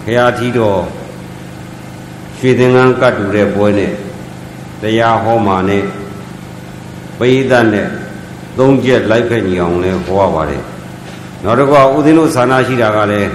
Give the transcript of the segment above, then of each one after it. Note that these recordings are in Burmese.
ရာထီတော်ရွှေသင်္ကန်းကတ်တူတဲ့ပွဲနဲ့တရားဟောမှာနဲ့ပရိသတ်နဲ့သုံးချက်လိုက်ဖက်ညီအောင်လဲဟောရပါတယ်နောက်တစ်ခါဦးဇင်းတို့ဌာနရှိတာကလည်း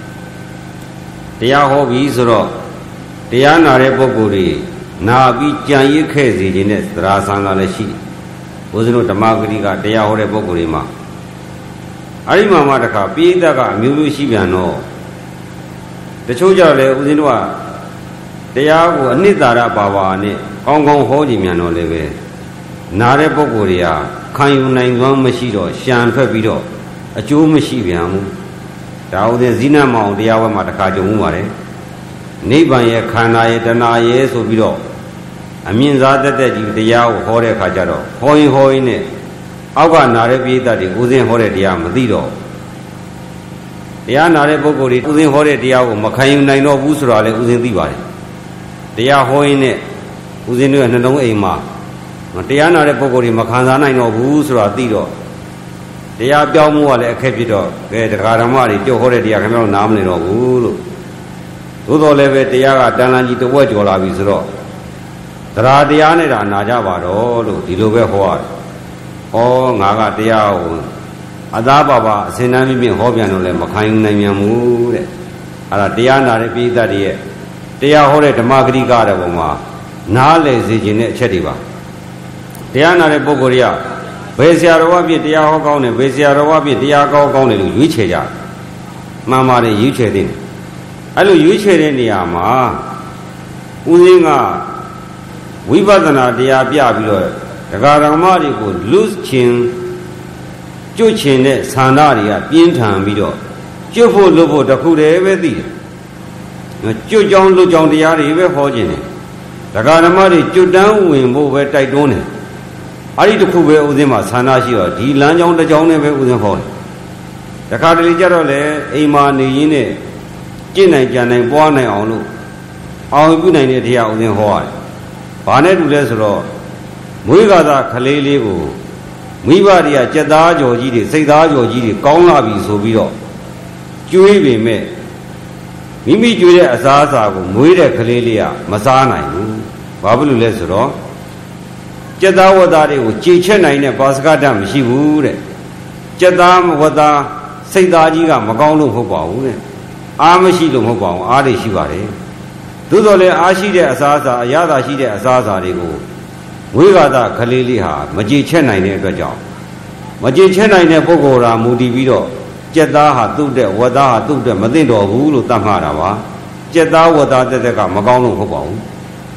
တရားဟောပြီးဆိုတော့တရားနာတဲ့ပုဂ္ဂိုလ်တွေနာပြီးကြံရစ်ခဲ့စေခြင်းနဲ့သရာဆံကလည်းရှိတယ်ဦးဇင်းတို့ဓမ္မဂတိကတရားဟောတဲ့ပုဂ္ဂိုလ်တွေမှာအဲ့ဒီမှာတခါပိဋကကအမျိုးမျိုးရှိပြန်တော့တချို့ကြလည်းဦးဇင်းတို့ကတရားကိုအနှစ်သာရပါပါနဲ့ကောင်းကောင်းဟောကြည့်မြန်တော့လည်းပဲနားတဲ့ပုဂ္ဂိုလ်တွေကခံယူနိုင်စွမ်းမရှိတော့ရှံထွက်ပြီးတော့အကျိုးမရှိပြန်ဘူးဒါဦးဇင်းဇိနမောင်တရားဝဲမှာတခါကြုံမှုပါတယ်နိဗ္ဗာန်ရဲ့ခန္ဓာရဲ့တဏှာရဲ့ဆိုပြီးတော့အမြင့်စားတက်ကြီးတရားကိုဟောတဲ့အခါကျတော့ဟောရင်နဲ့အောက်ကနာတဲ့ပိဋကတွေဦးဇင်းဟောတဲ့တရားမသိတော့တရားနာတဲ့ပုဂ္ဂိုလ်တွေဦးဇင်းဟောတဲ့တရားကိုမခံယူနိုင်တော့ဘူးဆိုတာလည်းဦးဇင်းသိပါတယ်တရားဟောရင်နဲ့ဦးဇင်းတို့ရဲ့နှလုံးအိမ်မှာတရားနာတဲ့ပုဂ္ဂိုလ်တွေမခံစားနိုင်တော့ဘူးဆိုတာသိတော့တရားပြောင်းမှုကလည်းအခက်ဖြစ်တော့ကဲတရားဓမ္မတွေကြောက်ဟောတဲ့တရားခင်ဗျားတို့နားမလည်တော့ဘူးလို့သို့တော်လည်းပဲတရားကတန်လန်းကြီးတစ်ဝက်ကျော်လာပြီဆိုတော့တရားတရားနဲ့တာနာကြပါတော့လို့ဒီလိုပဲဟောရတယ်။ဩငါကတရားကိုအသားပါပါအစဉ်တန်းပြင်းဟောပြန်တော့လည်းမခံယူနိုင်မြန်ဘူးတဲ့။အဲ့ဒါတရားနာတဲ့ပိဋကတွေရဲ့တရားဟောတဲ့ဓမ္မဂတိကတဲ့ပုံမှာနားလည်စေခြင်းတဲ့အချက်တွေပါ။တရားနာတဲ့ပုဂ္ဂိုလ်တွေကဘယ်ဆရာတော်အဖြစ်တရားဟောကောင်းတယ်ဘယ်ဆရာတော်အဖြစ်တရားကောင်းတယ်လို့ရွေးချယ်ကြတယ်။မှန်ပါတယ်ရွေးချယ်တယ်။အဲ့လိုရွေးချယ်တဲ့နေရာမှာဦးဇင်းကဝိပဿနာတရားပြပြီးတော့တရားဓမ္မတွေကိုလူချင်းကျွတ်ချင်တဲ့ဆန္ဒတွေကပြင်းထန်ပြီးတော့ကျွတ်ဖို့လုပ်ဖို့တခုတည်းပဲသိတယ်ကျွတ်ကြောင်းလွတ်ကြောင်းတရားတွေပဲဟောခြင်းတယ်တရားဓမ္မတွေကျွတ်တန်းဝင်ဖို့ပဲတိုက်တွန်းတယ်အဲ့ဒီတခုပဲဥစဉ်မှာဆန္ဒရှိတော့ဒီလမ်းကြောင်းတစ်ကြောင်းနဲ့ပဲဥစဉ်ဟောတယ်တခါတလေကြတော့လေအိမ်မှာနေရင်းနဲ့ကျင့်နိုင်ကြံနိုင်ပွားနိုင်အောင်လို့အောင်ပြုနိုင်တဲ့တရားဥစဉ်ဟောရတယ်ဘာနဲ့တူလဲဆိုတော့မွေးကသာခလေးလေးကိုမိဘတွေကကြက်သားကြော်ကြီးတွေစိတ်သားကြော်ကြီးတွေကောင်းလာပြီဆိုပြီးတော့ကျွေးပေမဲ့မိမိကျွေးတဲ့အစားအစာကိုမွေးတဲ့ခလေးလေးကမစားနိုင်ဘူးဘာဖြစ်လို့လဲဆိုတော့ကြက်သားဝတ်သားတွေကိုကြေချက်နိုင်တဲ့ပါစကတမရှိဘူးတဲ့ကြက်သားဝတ်သားစိတ်သားကြီးကမကောင်းလို့မဟုတ်ပါဘူးတဲ့အားမရှိလို့မဟုတ်ပါဘူးအားတွေရှိပါတယ်သို့တော်လည်းအားရှိတဲ့အစားအစာအရသာရှိတဲ့အစားအစာတွေကိုဝိဂါသခလေးလေးဟာမကြေချက်နိုင်တဲ့အတွက်ကြောင့်မကြေချက်နိုင်တဲ့ပုဂ္ဂိုလ်ရာမူတည်ပြီးတော့ကြက်သားဟာသူ့တဲ့ဝတ်သားဟာသူ့တဲ့မသိတော်ဘူးလို့သတ်မှတ်တာပါကြက်သားဝတ်သားတက်ကမကောင်းလို့မဟုတ်ပါဘူး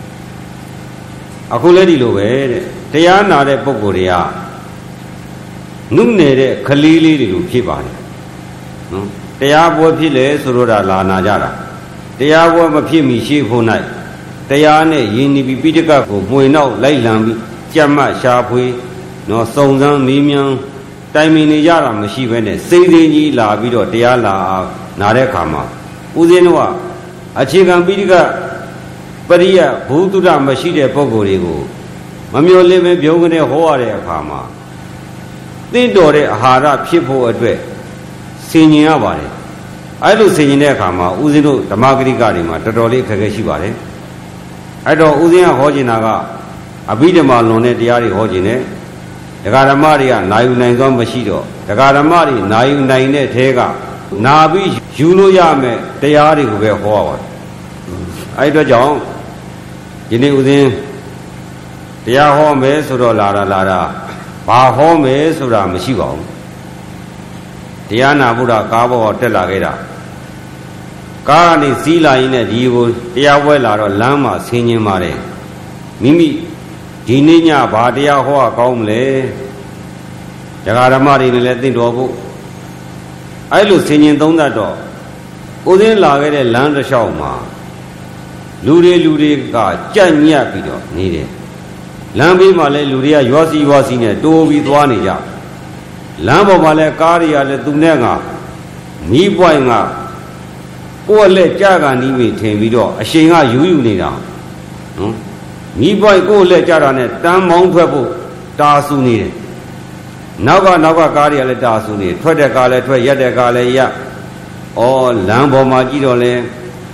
အခုလည်းဒီလိုပဲတဲ့တရားနာတဲ့ပုဂ္ဂိုလ်တွေကနုနေတဲ့ခလေးလေးတွေလိုဖြစ်ပါတယ်နော်တရားပွဲဖြစ်လေဆိုတော့လာနာကြတာတရားပွဲမဖြစ်မီရှိဖို့၌တရားနဲ့ယဉ်နီပြီးပိဋကကိုမှွေနောက်လိုက်လံပြီးကြက်မှတ်ရှာဖွေနော်စုံစမ်းမေးမြန်းတိုင်ပင်နေကြတာမရှိဘဲနဲ့စိတ်သိကြီးလာပြီးတော့တရားလာနာတဲ့အခါမှာဦးဇင်းတို့ကအခြေခံပိဋကပရိယဘုဒ္ဓမရှိတဲ့ပုဂ္ဂိုလ်တွေကိုမမျော်လင့်ပဲပြုံးကနေဟောရတဲ့အခါမှာသင့်တော်တဲ့အာဟာရဖြစ်ဖို့အတွက်ဆင်ញင်ရပါတယ်အဲ့လိုဆင်ញင်တဲ့အခါမှာဦးဇင်းတို့ဓမ္မဂရိကတွေမှာတော်တော်လေးအခက်အခဲရှိပါတယ်အဲ့တော့ဦးဇင်းကဟောခြင်းတာကအဘိဓမ္မာလွန်တဲ့တရားတွေဟောခြင်းနဲ့ဒကာဓမ္မတွေကနာယူနိုင်သောမရှိတော့ဒကာဓမ္မတွေနာယူနိုင်တဲ့ထဲကနာပြီးယူလို့ရမယ်တရားတွေကိုပဲဟောရပါတယ်အဲ့အတွက်ကြောင့်ဒီနေ့ဦးဇင်းတရားဟောမယ်ဆိုတော့လာတာဘာဟောမယ်ဆိုတာမရှိပါဘူးတရားနာဘုရားကားဘောတက်လာခဲ့တာကားကနေစီးလာရင်းနဲ့ဒီကိုတရားပွဲလာတော့လမ်းမှာဆင်းခြင်းပါတယ်မိမိဒီနေ့ညဘာတရားဟောကောင်းမလဲတရားဓမ္မတွေနဲ့လည်းသိတော်ဖို့အဲ့လိုဆင်ញင်သုံးသတ်တော့ဦးဇင်းလာခဲ့တဲ့လမ်းတစ်လျှောက်မှာလူတွေကကြက်ညက်ပြီးတော့နေတယ်လမ်းဘေးမှာလည်းလူတွေကရွာစီနဲ့တိုးပြီးသွားနေကြလမ်းပေါ်မှာလည်းကားတွေကလည်းသူနဲ့ကမီးပွိုင်းကကိုယ်လက်ကြကန်နီးပြီထင်ပြီးတော့အရှိန်ကယူနေတာနော်မီးပွိုင်းကိုယ်လက်ကြတာနဲ့တန်းမောင်းထွက်ဖို့တာဆူနေတယ်နောက်ကကားတွေကလည်းတာဆူနေထွက်တဲ့ကားလည်းထွက်ရက်တဲ့ကားလည်းရက်ဩလမ်းပေါ်မှာကြည့်တော့လဲ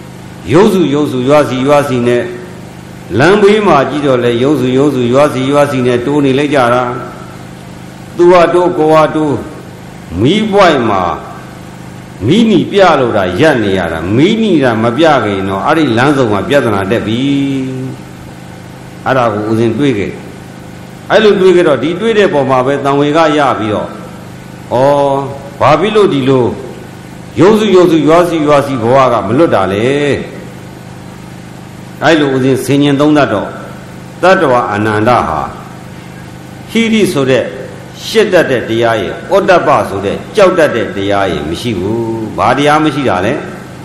ရုပ်စုရွာစီနဲ့လမ်းဘေးမှာကြည့်တော့လေရုပ်စုရွာစီနဲ့တိုးနေလိုက်ကြတာသူဟာတိုးကိုဟာတိုးမီးပွိုက်မှာမီးနီပြလို့တာရက်နေရတာမီးနီတာမပြခင်တော့အဲ့ဒီလမ်းစုံမှာပြဿနာတက်ပြီအဲ့ဒါကိုဦးဇင်းတွေးခဲ့အဲ့လိုတွေးခဲ့တော့ဒီတွေးတဲ့ပုံမှာပဲတန်ဝေကရပြီးတော့ဩဘာဖြစ်လို့ဒီလိုရုပ်စုရွာစီဘဝကမလွတ်တာလေအဲ့လိုဦးဇင်းဆင်ញင်သုံးတတ်တော့တတ္တဝအနန္တဟာဟိရိဆိုတဲ့ရှစ်တတ်တဲ့တရားရဲ့ဩတ္တပဆိုတဲ့ကြောက်တတ်တဲ့တရားရဲ့မရှိဘူးဘာတရားမရှိတာလဲ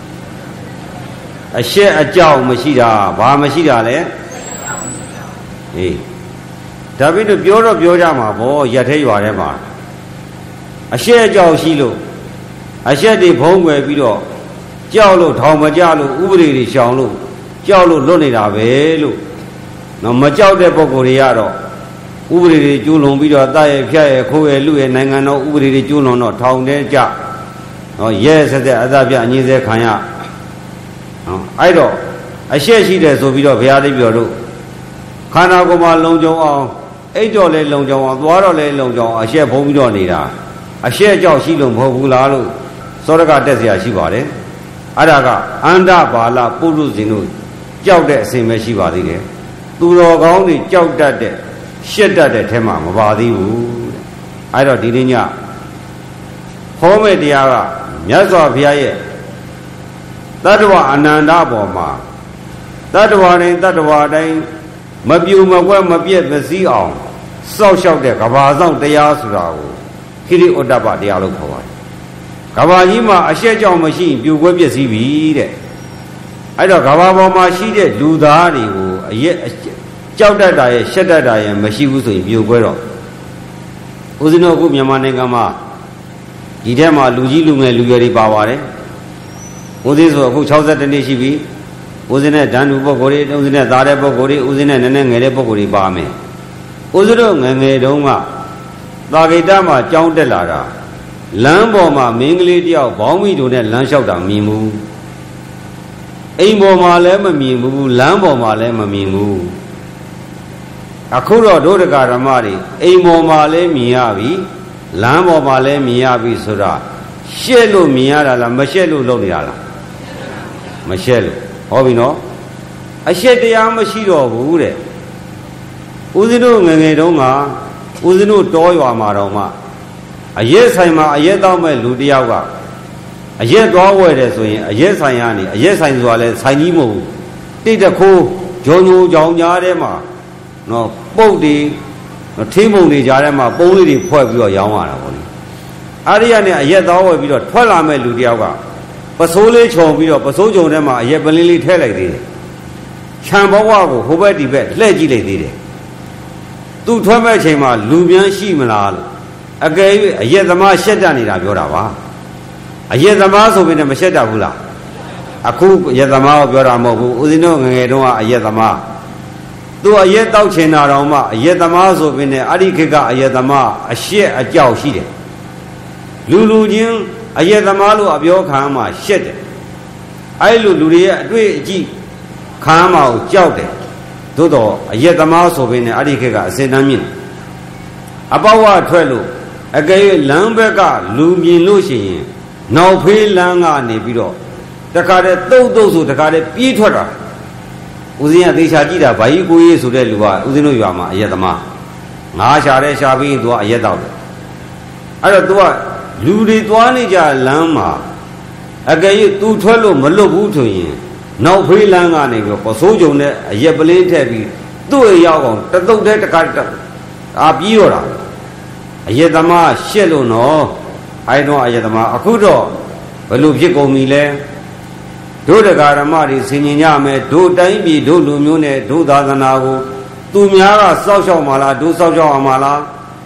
အရှက်အကြောက်မရှိတာဘာမရှိတာလဲဟေးဒါပြီးတော့ပြောတော့ပြောကြမှာဗောရက်ထဲရွာထဲမှာအရှက်အကြောက်ရှိလို့အရှက်တွေဖုံးကွယ်ပြီးတော့ကြောက်လို့ထောင်မကြလို့ဥပဒေတွေရှောင်လို့ကြောက်လို့လွတ်နေတာပဲလို့နော်မကြောက်တဲ့ပုဂ္ဂိုလ်တွေကတော့ဥပဒေတွေကျူးလွန်ပြီးတော့တရရဲ့ဖြတ်ရဲ့ခိုးရဲ့လူရဲ့နိုင်ငံတော်ဥပဒေတွေကျူးလွန်တော့ထောင်ထဲကြနော်ရဲဆက်အသက်ပြအငြင်းဆဲခံရနော်အဲ့တော့အရှက်ရှိတယ်ဆိုပြီးတော့ဘုရားတိပြောတို့ခန္ဓာကိုယ်မှာလုံခြုံအောင်အိတ်တော့လဲလုံခြုံအောင်သွားတော့လဲလုံခြုံအောင်အရှက်ဖုံးပြီးတော့နေတာအရှက်ကြောက်ရှိလို့မဟုတ်ဘူးလားလို့သောရကတက်เสียရှိပါတယ်အဲ့ဒါကအန္တဘာလပုရုဇဉ်တို့ကြောက်တဲ့အစဉ်ပဲရှိပါသေးတယ်သူတော်ကောင်းတွေကြောက်တတ်တဲ့ရှက်တတ်တဲ့ထဲမှာမပါသေးဘူးအဲ့တော့ဒီနေ့ညဟောမဲ့တရားကမြတ်စွာဘုရားရဲ့တတ္တဝအနန္တပေါ်မှာတတ္တဝတိုင်းမပြူမကွက်မပြည့်မစည်းအောင်စောက်ရှောက်တဲ့ကဘာဆောင်တရားဆိုတာကိုခိရိဩတ္တပတရားလို့ခေါ်ပါတယ်ကဘာကြီးမှာအရှက်ကြောင့်မရှိရင်ပြူကွက်ပြည့်စည်ပြီတဲ့အဲ့တော့ကဘာပေါ်မှာရှိတဲ့လူသားတွေကိုအရက်ကြောက်တတ်တာရဲ့ရှက်တတ်တာရဲ့မရှိဘူးဆိုရင်ပြိုကွဲတော့ဦးဇင်းတို့အခုမြန်မာနိုင်ငံမှာဒီထဲမှာလူကြီးလူငယ်လူရွယ်တွေပါပါတယ်ဦးဇင်းဆိုအခု62နှစ်ရှိပြီဦးဇင်းနဲ့ဓာန်တူပုဂ္ဂိုလ်တွေဦးဇင်းနဲ့သားတဲ့ပုဂ္ဂိုလ်တွေဦးဇင်းနဲ့နည်းနည်းငယ်တဲ့ပုဂ္ဂိုလ်တွေပါမယ်ဦးဇင်းတို့ငယ်ငယ်တုန်းကသာဂိတမှာကြောင်းတက်လာတာလမ်းပေါ်မှာမင်းကလေးတယောက်ဘောင်းမီတို့နဲ့လမ်းလျှောက်တာမြင်ဘူးအိမ်ပေါ်မှာလည်းမမြင်ဘူးလမ်းပေါ်မှာလည်းမမြင်ဘူးအခုတော့ဒုဒကဓမ္မတွေအိမ်ပေါ်မှာလည်းမြင်ရပြီလမ်းပေါ်မှာလည်းမြင်ရပြီဆိုတာရှက်လို့မြင်ရတာလားမရှက်လို့လုပ်နေတာလားမရှက်လို့ဟောပြီနော်အရှက်တရားမရှိတော့ဘူးတဲ့ဦးဇင်းတို့ငယ်ငယ်တုန်းကဦးဇင်းတို့တောရွာမှာတော့မှအရက်ဆိုင်မှာအရက်တောက်မဲ့လူတယောက်ကအရက်သွားဝယ်တယ်ဆိုရင်အရက်ဆိုင်ကနေအရက်ဆိုင်ဆိုတာလဲဆိုင်ကြီးမဟုတ်ဘူးတိတ်တခိုးဂျုံဂျုံကြောင်ကြားထဲမှာနော်ပုတ်တွေထင်းပုံတွေကြားထဲမှာပုံးလေးတွေဖွဲ့ပြီးတော့ရောင်းရတာပေါ့လေအဲ့ဒီကနေအရက်သွားဝယ်ပြီးတော့ထွက်လာမဲ့လူတယောက်ကပစိုးလေးခြုံပြီးတော့ပစိုးခြုံထဲမှာအရက်ပလင်းလေးထည့်လိုက်သေးတယ်ခြံဘဝကိုဟိုဘက်ဒီဘက်လှည့်ကြည့်လိုက်သေးတယ်သူထွက်မဲ့အချိန်မှာလူပြန်ရှိမလားလို့အကယ်၍အရက်သမားရှက်တတ်နေတာပြောတာပါအရက်သမားဆိုပြီးတော့မရှက်တတ်ဘူးလားအခုအရက်သမားကိုပြောတာမဟုတ်ဘူးဦးဇင်းတို့ငယ်ငယ်တုန်းကအရက်သမားသူအရက်တောက်ချင်တာတော့မှအရက်သမားဆိုပြီးနဲ့အရိခိကအရက်သမားအရှက်အကြောက်ရှိတယ်လူချင်းအရက်သမားလို့အပြောခံမှရှက်တယ်အဲ့လိုလူတွေရဲ့အတွေ့အကြည့်ခံမှကိုကြောက်တယ်သို့တော့အရက်သမားဆိုပြီးနဲ့အရိခိကအစင်တန်းမြင့်အပေါဝထွက်လို့အကယ်၍လမ်းဘက်ကလူမြင်လို့ရှိရင်နောက်ဖေးလမ်းကနေပြီးတော့တခါတည်းတုတ်ဆိုတခါတည်းပြေးထွက်တာဦးဇင်းကသေချာကြည့်တာဗာကြီးကိုကြီးဆိုတဲ့လူကဦးဇင်းတို့ရွာမှာအရက်သမားငါရှာတဲ့ရှာပြီးသူကအရက်တောက်တယ်အဲ့တော့သူကလူတွေသွားနေကြလမ်းမှာအကယ်၍သူထွက်လို့မလွတ်ဘူးဆိုရင်နောက်ဖေးလမ်းကနေပြီးပစိုးကြုံနဲ့အရက်ပလင်းထည့်ပြီးသူ့ရဲ့ရောက်အောင်တတုတ်တဲ့တခါပြေးတော့တာအရက်သမားရှက်လို့နော်အဲ့တော့အရက်သမားအခုတော့ဘယ်လိုဖြစ်ကုန်ပြီလဲတို့တရားဓမ္မတွေဆင်ញင်ကြမယ်တို့တိုင်းပြည်တို့လူမျိုးနဲ့တို့သာသနာကိုသူများကစောက်ရှောက်မှာလားတို့စောက်ရှောက်အောင်မှာလား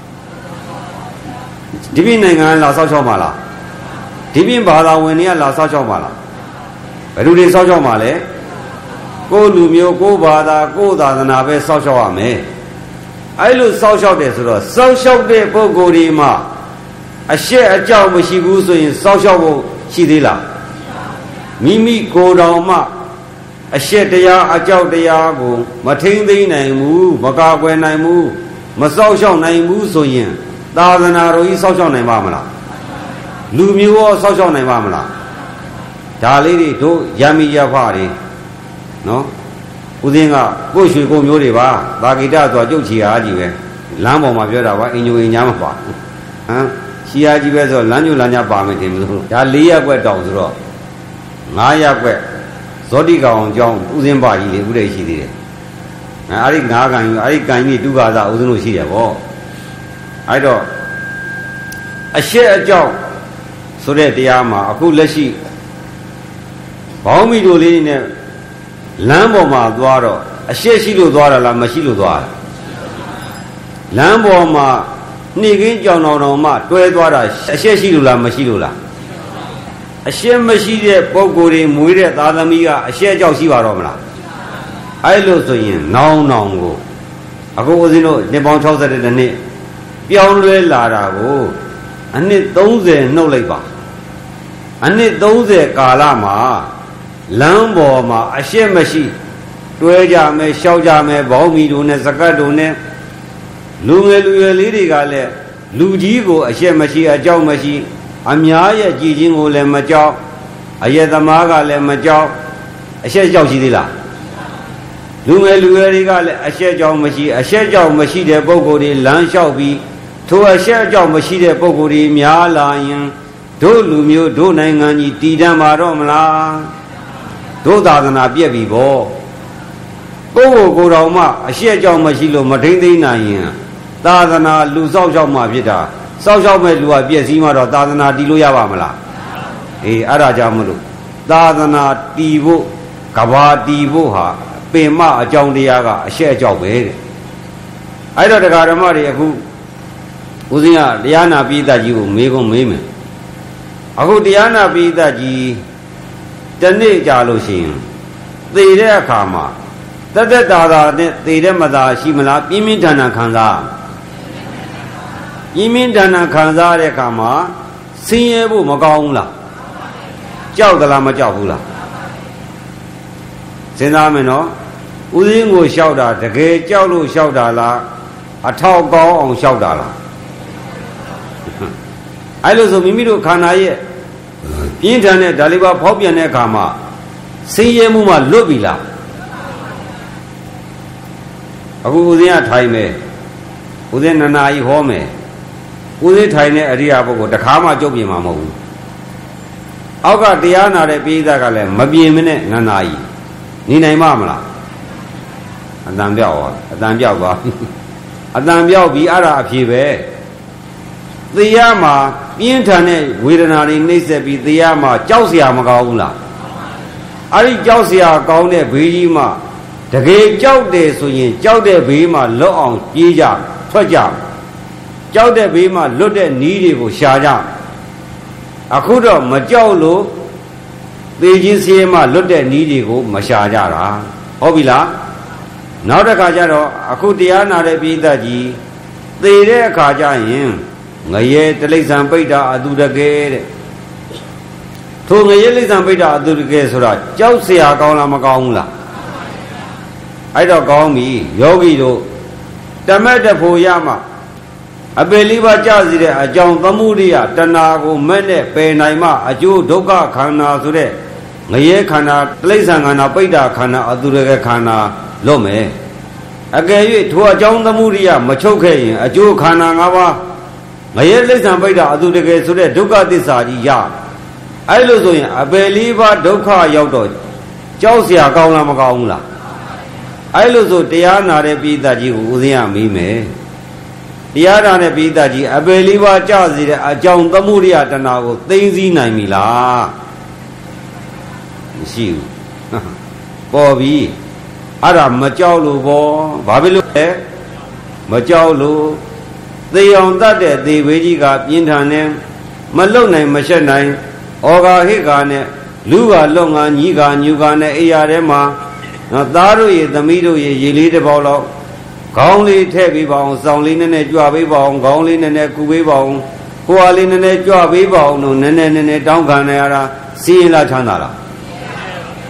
ဒီပြည်နိုင်ငံလာစောက်ရှောက်မှာလားဒီပြည်ဘာသာဝင်တွေကလာစောက်ရှောက်မှာလားဘယ်သူတွေစောက်ရှောက်မှာလဲကိုယ်လူမျိုးကိုယ်ဘာသာကိုယ်သာသနာပဲစောက်ရှောက်ရမယ်အဲ့လိုစောက်ရှောက်တယ်ဆိုတော့စောက်ရှောက်တဲ့ပုဂ္ဂိုလ်ဒီမှာအရှက်အကြောက်မရှိဘူးဆိုရင်စောက်ရှောက်ဖို့ရှိသေးလားမိမိကိုယ်တော်မှအရှက်တရားအကြောက်တရားကိုမထိမ့်သိမ့်နိုင်ဘူးမကာကွယ်နိုင်ဘူးမစောင့်ရှောက်နိုင်ဘူးဆိုရင်သာသနာတော်ကြီးစောင့်ရှောက်နိုင်ပါမလားလူမျိုးရောစောင့်ရှောက်နိုင်ပါမလားဒါလေးတွေတို့ရမီရဖတွေနော်ဦးသိန်းကကို့ရွှေကိုမျိုးတွေပါသာဂိတဆိုကြုတ်ချီအားကြီးပဲလမ်းပေါ်မှာပြောတာပါအင်ညိုအင်ညာမပါဟမ်ချီအားကြီးပဲဆိုလမ်းညိုလမ်းညာပါမယ်တင်မလို့ဒါ၄ရက်ွက်တောင်ဆိုတော့9ရက်ွက်ဇောတိကောင်အကြောင်းဦးသိန်းပါကြီးလေဦးလေးရှိသေးတယ်အဲ့ဒီ9ကန်ယူအဲ့ဒီကန်ကြီးတုခါသာဦးသိန်းတို့ရှိတယ်ဗောအဲ့တော့အရှက်အကြောင်းဆိုတဲ့တရားမှာအခုလက်ရှိဘောင်းမီတို့လေးနဲ့လမ်းပေါ်မှာသွားတော့အရှက်ရှိလို့သွားတာလားမရှိလို့သွားတာလမ်းပေါ်မှာနှိကင်းကြောင်တော်မှတွဲသွားတာအရှက်ရှိလို့လားမရှိလို့လားအရှက်မရှိတဲ့ပုဂ္ဂိုလ်တွေမွေးတဲ့သားသမီးကအရှက်ကြောက်ရှိပါတော့မလားအဲ့လိုဆိုရင်နောင်ကိုအခုဦးဇင်းတို့နှစ်ပေါင်း62နှစ်ပြောင်းလဲလာတာကိုအနှစ်30နှုတ်လိုက်ပါအနှစ်30ကာလမှာလမ်းပေါ်မှာအရှက်မရှိတွဲကြမယ်ရှောက်ကြမယ်ဘောင်းမီတို့နဲ့စကတ်တို့နဲ့လူငယ်လူရွယ်လေးတွေကလည်းလူကြီးကိုအရှက်မရှိအကြောက်မရှိအများရဲ့ကြည်ချင်းကိုလည်းမကြောက်အယက်သမားကလည်းမကြောက်အရှက်ကြောက်ရှိသေးလားလူငယ်လူရွယ်တွေကလည်းအရှက်ကြောက်မရှိအရှက်ကြောက်မရှိတဲ့ပုဂ္ဂိုလ်တွေလမ်းလျှောက်ပြီးထိုအရှက်ကြောက်မရှိတဲ့ပုဂ္ဂိုလ်တွေများလာရင်တို့လူမျိုးတို့နိုင်ငံကြီးတည်တံ့ပါတော့မလားတို့သာသနာပြက်ပြီဗောကိုယ်တော်မှအရှက်ကြောင့်မရှိလို့မထိမ့်သိမ့်နိုင်ရင်သာသနာလူစောက်ရှောက်မှဖြစ်တာစောက်ရှောက်မဲ့လူကပြည့်စည်မှတော့သာသနာတည်လို့ရပါမလားအေးအဲ့ဒါကြောင့်မလို့သာသနာတည်ဖို့ကဘာတည်ဖို့ဟာပင်မအကြောင်းတရားကအရှက်အကြောက်ပဲတဲ့အဲ့တော့တရားဓမ္မတွေအခုဦးဇင်းကတရားနာပိဋကကြီးကိုမေးခွန်းမေးမယ်အခုတရားနာပိဋကကြီးတနေ့ကြာလို့ရှိရင်သေတဲ့အခါမှာတက်တာနဲ့သေတဲ့မသာရှိမလားပြင်းပြင်းထန်ထန်ခံစားပြင်းပြင်းထန်ထန်ခံစားတဲ့အခါမှာဆင်းရဲဖို့မကောင်းဘူးလားကြောက်သလားမကြောက်ဘူးလားစဉ်းစားမယ်နော်ဦးရင်းကိုလျှောက်တာတကယ်ကြောက်လို့လျှောက်တာလားအထောက်ကောင်းအောင်လျှောက်တာလားအဲ့လိုဆိုမိမိတို့ခန္ဓာရဲ့ပြင်းထန်တဲ့ဓာလေးပါဖောက်ပြန်တဲ့အခါမှာဆင်းရဲမှုမှလွတ်ပြီလားအခုဦးဇင်းကထိုင်မယ်ဦးဇင်းနနာကြီးဟောမယ်ဦးဇင်းထိုင်တဲ့အရိယာပုဂ္ဂိုလ်တခါမှကြုတ်ပြင်မှာမဟုတ်ဘူးအောက်ကတရားနာတဲ့ပိဋကကလည်းမပြင်မနဲ့နနာကြီးနေနိုင်မလားအတန်ပြောက်သွားအတန်ပြောက်သွားအတန်ပြောက်ပြီးအဲ့ဒါအဖြေပဲသေရမှာပြင်းထန်တဲ့ဝေဒနာတွေနှိမ့်ဆက်ပြီးသေရမှာကြောက်เสียမကောင်းဘူးလားအဲ့ဒီကြောက်เสียကောင်းတဲ့ဘေးကြီးမှာတကယ်ကြောက်တယ်ဆိုရင်ကြောက်တဲ့ဘေးမှာလွတ်အောင်ပြေးကြထွက်ကြကြောက်တဲ့ဘေးမှာလွတ်တဲ့နီးတွေကိုရှာကြအခုတော့မကြောက်လို့သေခြင်းစီးမှလွတ်တဲ့နီးတွေကိုမရှာကြတာဟုတ်ပြီလားနောက်တစ်ခါကျတော့အခုတရားနာတဲ့ပိဋကကြီးသေတဲ့အခါကျရင်ငရဲတိရစ္ဆာန်ပိဋ္ဌာအတုတကယ်တဲ့ထိုငရဲတိရစ္ဆာန်ပိဋ္ဌာအတုတကယ်ဆိုတာကြောက်เสียကောင်းလားမကောင်းဘူးလားအဲ့တော့ကောင်းပြီယောဂီတို့တမက်တဖို့ရမှအပေလေးပါးကြစီတဲ့အကြောင်းသမှုရိယတဏှာကိုမဲ့နဲ့ပယ်နိုင်မှအကျိုးဒုက္ခခန္ဓာဆိုတဲ့ငရဲခန္ဓာတိရစ္ဆာန်ခန္ဓာပိဋ္ဌာခန္ဓာအတုတကယ်ခန္ဓာလွတ်မယ်အကယ်၍ထိုအကြောင်းသမှုရိယမချုပ်ခဲ့ရင်အကျိုးခန္ဓာ၅ပါးငရဲလိစ္ဆံပိဋ္ဌာအတုတကယ်ဆိုတဲ့ဒုက္ခသစ္စာကြီးရအဲ့လိုဆိုရင်အပယ်လေးပါးဒုက္ခရောက်တော့ကြောက်เสียကောင်းလားမကောင်းဘူးလားအဲ့လိုဆိုတရားနာတဲ့ပိဋကကြီးကိုဦးဇင်းကမေးမယ်တရားနာတဲ့ပိဋကကြီးအပယ်လေးပါးကြစေတဲ့အကြောင်းသမှုရိယတဏှာကိုသိသိစည်းနိုင်ပြီလားမရှိဘူးပေါ်ပြီအဲ့ဒါမကြောက်လို့ဘောဘာဖြစ်လို့လဲမကြောက်လို့သေအောင်တတ်တဲ့သေဘေးကြီးကပြင်းထန်နေမလုံနိုင်မရှက်နိုင်ဩဃာဟိကာနဲ့လူကလွတ်ငါညီကညူကနဲ့အိယာထဲမှာသားတို့ရေသမီးတို့ရေရေလေးတစ်ပေါက်လောက်ခေါင်းလေးထည့်ပေးပါအောင်စောင်းလေးနည်းနည်းကြွပေးပါအောင်ခေါင်းလေးနည်းနည်းကူပေးပါအောင်ကိုယ်အားလေးနည်းနည်းကြွပေးပါအောင်လို့နည်းနည်းတောင်းခံနေရတာစီးရင်လားချမ်းသာလား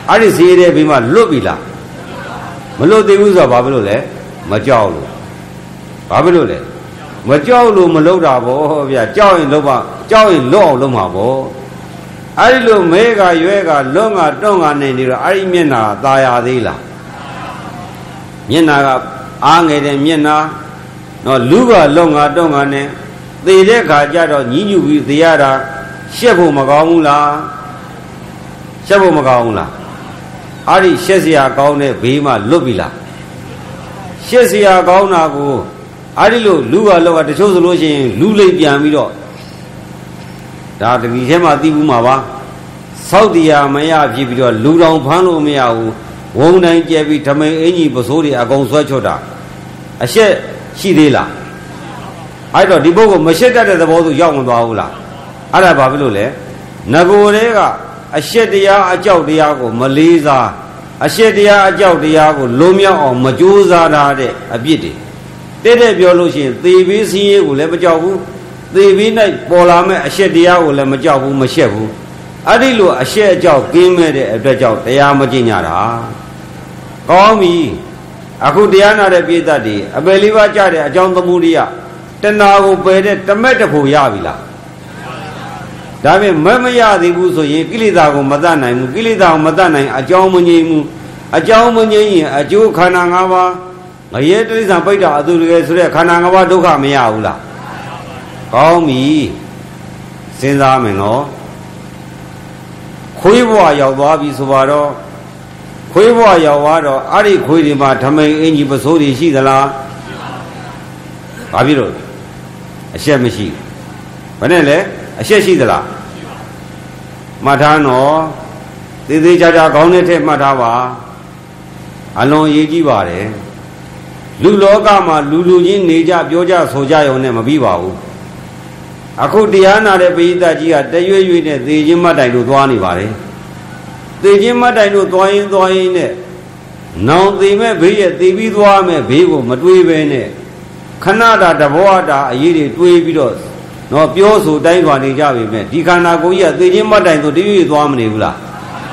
အဲ့ဒီစီးတဲ့ဘေးမှာလွတ်ပြီလားမလွတ်သေးဘူးဆိုတော့ဘာဖြစ်လို့လဲမကြောက်လို့ဘာဖြစ်လို့လဲမကြောက်လို့မလုပ်တာဗောဗျာကြောက်ရင်လုပ်ပါကြောက်ရင်လွတ်အောင်လုပ်မှာဗောအဲ့ဒီလိုမဲကရွဲကလွတ်ငါတွန့်ငါနေနေတော့အဲ့ဒီမျက်နာตาရသေးလားမျက်နာကအားငယ်တဲ့မျက်နာနော်လူကလွတ်ငါတွန့်ငါနေသေတဲ့ခါကျတော့ညှဉ်းညူပြီးသေရတာရှက်ဖို့မကောင်းဘူးလားရှက်ဖို့မကောင်းဘူးလားအဲ့ဒီရှက်စရာကောင်းတဲ့ဘေးမှာလွတ်ပြီလားရှက်စရာကောင်းတာကိုအဲ့ဒီလိုလူကလောကတချို့ဆိုလို့ရှိရင်လူလိမ့်ပြန်ပြီးတော့ဒါတတိထဲမှာသိဘူးမှာပါစောက်တရားမရဖြစ်ပြီးတော့လူတော်ဖမ်းလို့မရဘူးဝုံတိုင်းကျဲပြီးဓမိန်အင်ကြီးပစိုးတွေအကုန်ဆွဲချွတ်တာအရှက်ရှိသေးလားအဲ့တော့ဒီပုဂ္ဂိုလ်မရှက်တတ်တဲ့သဘောဆိုရောက်မသွားဘူးလားအဲ့ဒါဘာဖြစ်လို့လဲငကိုယ်တည်းကအရှက်တရားအကြောက်တရားကိုမလေးစားအရှက်တရားအကြောက်တရားကိုလုံးမြောက်အောင်မကြိုးစားတာတဲ့အပြစ်တွေတဲ့ပြောလို့ရှိရင်သေဘေးစင်းရဲကိုလည်းမကြောက်ဘူးသေဘေး၌ပေါ်လာမဲ့အရှက်တရားကိုလည်းမကြောက်ဘူးမရှက်ဘူးအဲ့ဒီလိုအရှက်အကြောက်ကင်းမဲ့တဲ့အတွက်ကြောင့်တရားမကျင့်ကြတာကောင်းပြီအခုတရားနာတဲ့ပြိတ္တတွေအပယ်လေးပါးကြတဲ့အကြောင်းသမှုတွေကတဏှာကိုပယ်တဲ့တမက်တဖို့ရပြီလားဒါပေမဲ့မရသေးဘူးဆိုရင်ကိလေသာကိုမတတ်နိုင်ဘူးကိလေသာကိုမတတ်နိုင်အကြောင်းမငြိမ်ဘူးအကြောင်းမငြိမ်ရင်အကျိုးခန္ဓာ၅ပါးငရဲတိစ္ဆာပိဋ္ဌာအတူတကယ်ဆိုတဲ့ခန္ဓာ၅ပါးဒုက္ခမရဘူးလားကောင်းပြီစဉ်းစားမယ်နော်ခွေးဘဝရောက်သွားပြီဆိုတော့ခွေးဘဝရောက်သွားတော့အဲ့ဒီခွေးတွေမှာဓမိန်အင်ကြီးပစိုးတွေရှိသလားဘာဖြစ်လို့အရှက်မရှိဘယ်နဲ့လဲအရှက်ရှိသလားမှတ်ထားနော်သေသေးချာချာခေါင်းနဲ့ထည့်မှတ်ထားပါအလွန်အရေးကြီးပါတယ်လူလောကမှာလူချင်းနေကြပြောကြဆိုကြရုံနဲ့မပြီးပါဘူးအခုတရားနာတဲ့ပရိသတ်ကြီးကတရွေ့ရွေ့နဲ့သေခြင်းမတ်တိုင်လို့သွားနေပါတယ်သေခြင်းမတ်တိုင်လို့သွားရင်နဲ့နောင်သေမဲ့ဘေးရဲ့သေပြီးသွားမဲ့ဘေးကိုမတွေးပဲနဲ့ခဏတာတဘောတာအရေးတွေတွေးပြီးတော့နော်ပြောဆိုတိုင်းထွာနေကြပြီမဲ့ဒီခန္ဓာကိုယ်ကြီးကသေခြင်းမတ်တိုင်ဆိုတရွေ့သွားမနေဘူးလား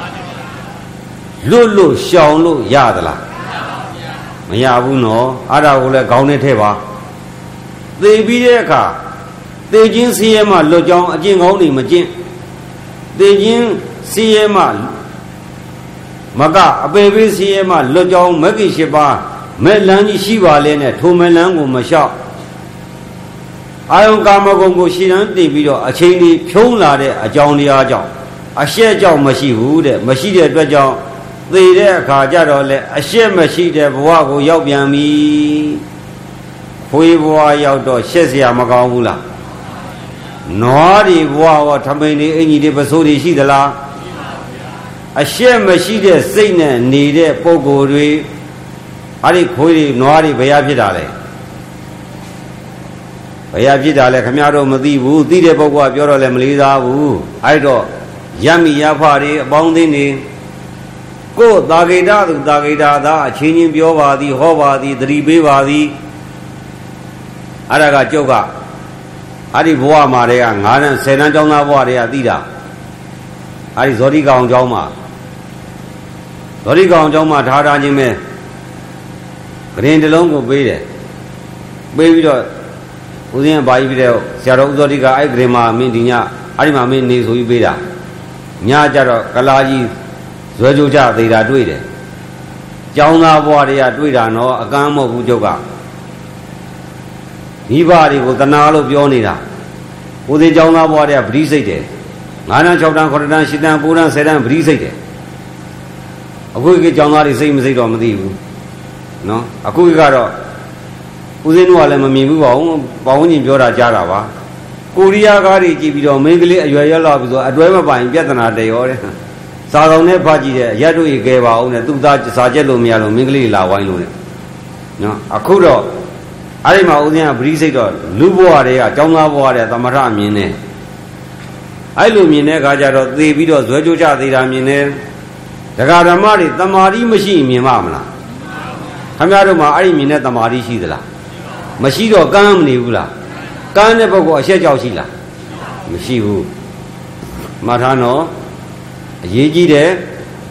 လွတ်ရှောင်လို့ရသလားမရဘူးနော်အဲ့ဒါကိုလည်းခေါင်းနဲ့ထည့်ပါသေပြီးတဲ့အခါသေခြင်းစီးရဲမှလွတ်ကြောင်းအကျင့်ကောင်းတွေမကျင့်သေခြင်းစီးရဲမှမကအပေပေးစီးရဲမှလွတ်ကြောင်းမဂ္ဂင်၈ပါးမဲ့လန်းကြီးရှိပါလေနဲ့ထိုမဲ့လန်းကိုမလျှောက်အာယုံကာမဂုဏ်ကိုရှည်တန်းတင်ပြီးတော့အချိန်ကြီးဖြုံးလာတဲ့အကြောင်းတရားကြောင့်အရှက်ကြောင့်မရှိဘူးတဲ့မရှိတဲ့အတွက်ကြောင့်သေတဲ့အခါကျတော့လေအရှက်မရှိတဲ့ဘဝကိုရောက်ပြန်ပြီခွေးဘဝရောက်တော့ရှက်เสียမကောင်းဘူးလားနွားတွေဘဝရောထမိန်တွေအင်ကြီးတွေပစိုးတွေရှိသလားအရှက်မရှိတဲ့စိတ်နဲ့နေတဲ့ပုံကိုယ်တွေအဲ့ဒီခွေးတွေနွားတွေဘယ်ရဖြစ်တာလဲဘယ်ရဖြစ်တာလဲခမရတို့မသိဘူးသိတဲ့ပုဂ္ဂိုလ်ကပြောတော့လည်းမလေးစားဘူးအဲ့တော့ရမိရဖတွေအပေါင်းအသင်းတွေကိုယ်သာဂိတသူသာဂိတသာအချင်းချင်းပြောပါသည်ဟောပါသည်သတိပေးပါသည်အဲ့ဒါကကျုပ်ကအဲ့ဒီဘဝမှာတည်းက9တန်း10တန်းကျောင်းသားဘဝတည်းကသိတာအဲ့ဒီဇောတိကောင်ကျောင်းမှာဇောတိကောင်ကျောင်းမှာထားချင်းပဲဂရင်တစ်လုံးကိုပေးတယ်ပေးပြီးတော့ဦးဇင်းဘာကြီးပြီးတဲ့ဆရာတော်ဦးဇောတိကအဲ့ဂရင်မှာမင်းဒီညအဲ့ဒီမှာမင်းနေဆိုပြီးပေးတာညကျတော့ကလာကြီးဇွဲကြိုးကြသေးတာတွေ့တယ်ကျောင်းသားဘဝတည်းကတွေ့တာနော်အကမ်းမဟုတ်ဘူးကျုပ်ကမိဘတွေကိုတနာလို့ပြောနေတာကိုသေးကျောင်းသားဘဝတည်းကပရိစိတ်တယ်9တန်း6တန်း9တန်း10တန်း9တန်း10တန်းပရိစိတ်တယ်အခုကကျောင်းသားတွေစိတ်မစိတ်တော့မသိဘူးနော်အခုကတော့ဦးဇင်းတို့ကလည်းမမြင်ဘူးပါဘူးပေါင်းချင်းပြောတာကြားတာပါကိုရီးယားကားတွေကြည့်ပြီးတော့မိန်းကလေးအရွယ်ရောက်လာပြီးဆိုအတွဲမပိုင်ပြဿနာတရောတဲ့စာဆောင်နဲ့ဖတ်ကြည့်တဲ့ရက်တို့ရေခဲပါအောင်နဲ့သူသားစာချက်လို့မရလို့မိန်းကလေးလာဝိုင်းလို့နဲ့နော်အခုတော့အဲ့ဒီမှာဦးဇင်းကပရိစိတ်တော့လူဘဝတွေကကျောင်းသားဘဝတွေကသမထမြင်နေအဲ့လိုမြင်တဲ့အခါကျတော့သေပြီးတော့ဇွဲကြိုးချသေးတာမြင်နေဒကာဓမ္မတွေတမာတိမရှိမြင်ပါမလားခင်ဗျားတို့မှာအဲ့ဒီမြင်တဲ့တမာတိရှိသလားမရှိတော့ကမ်းမနေဘူးလားကမ်းတဲ့ပုဂ္ဂိုလ်အရှက်ကြောက်ရှိလားမရှိဘူးမှတ်ထားနော်အရေးကြီးတယ်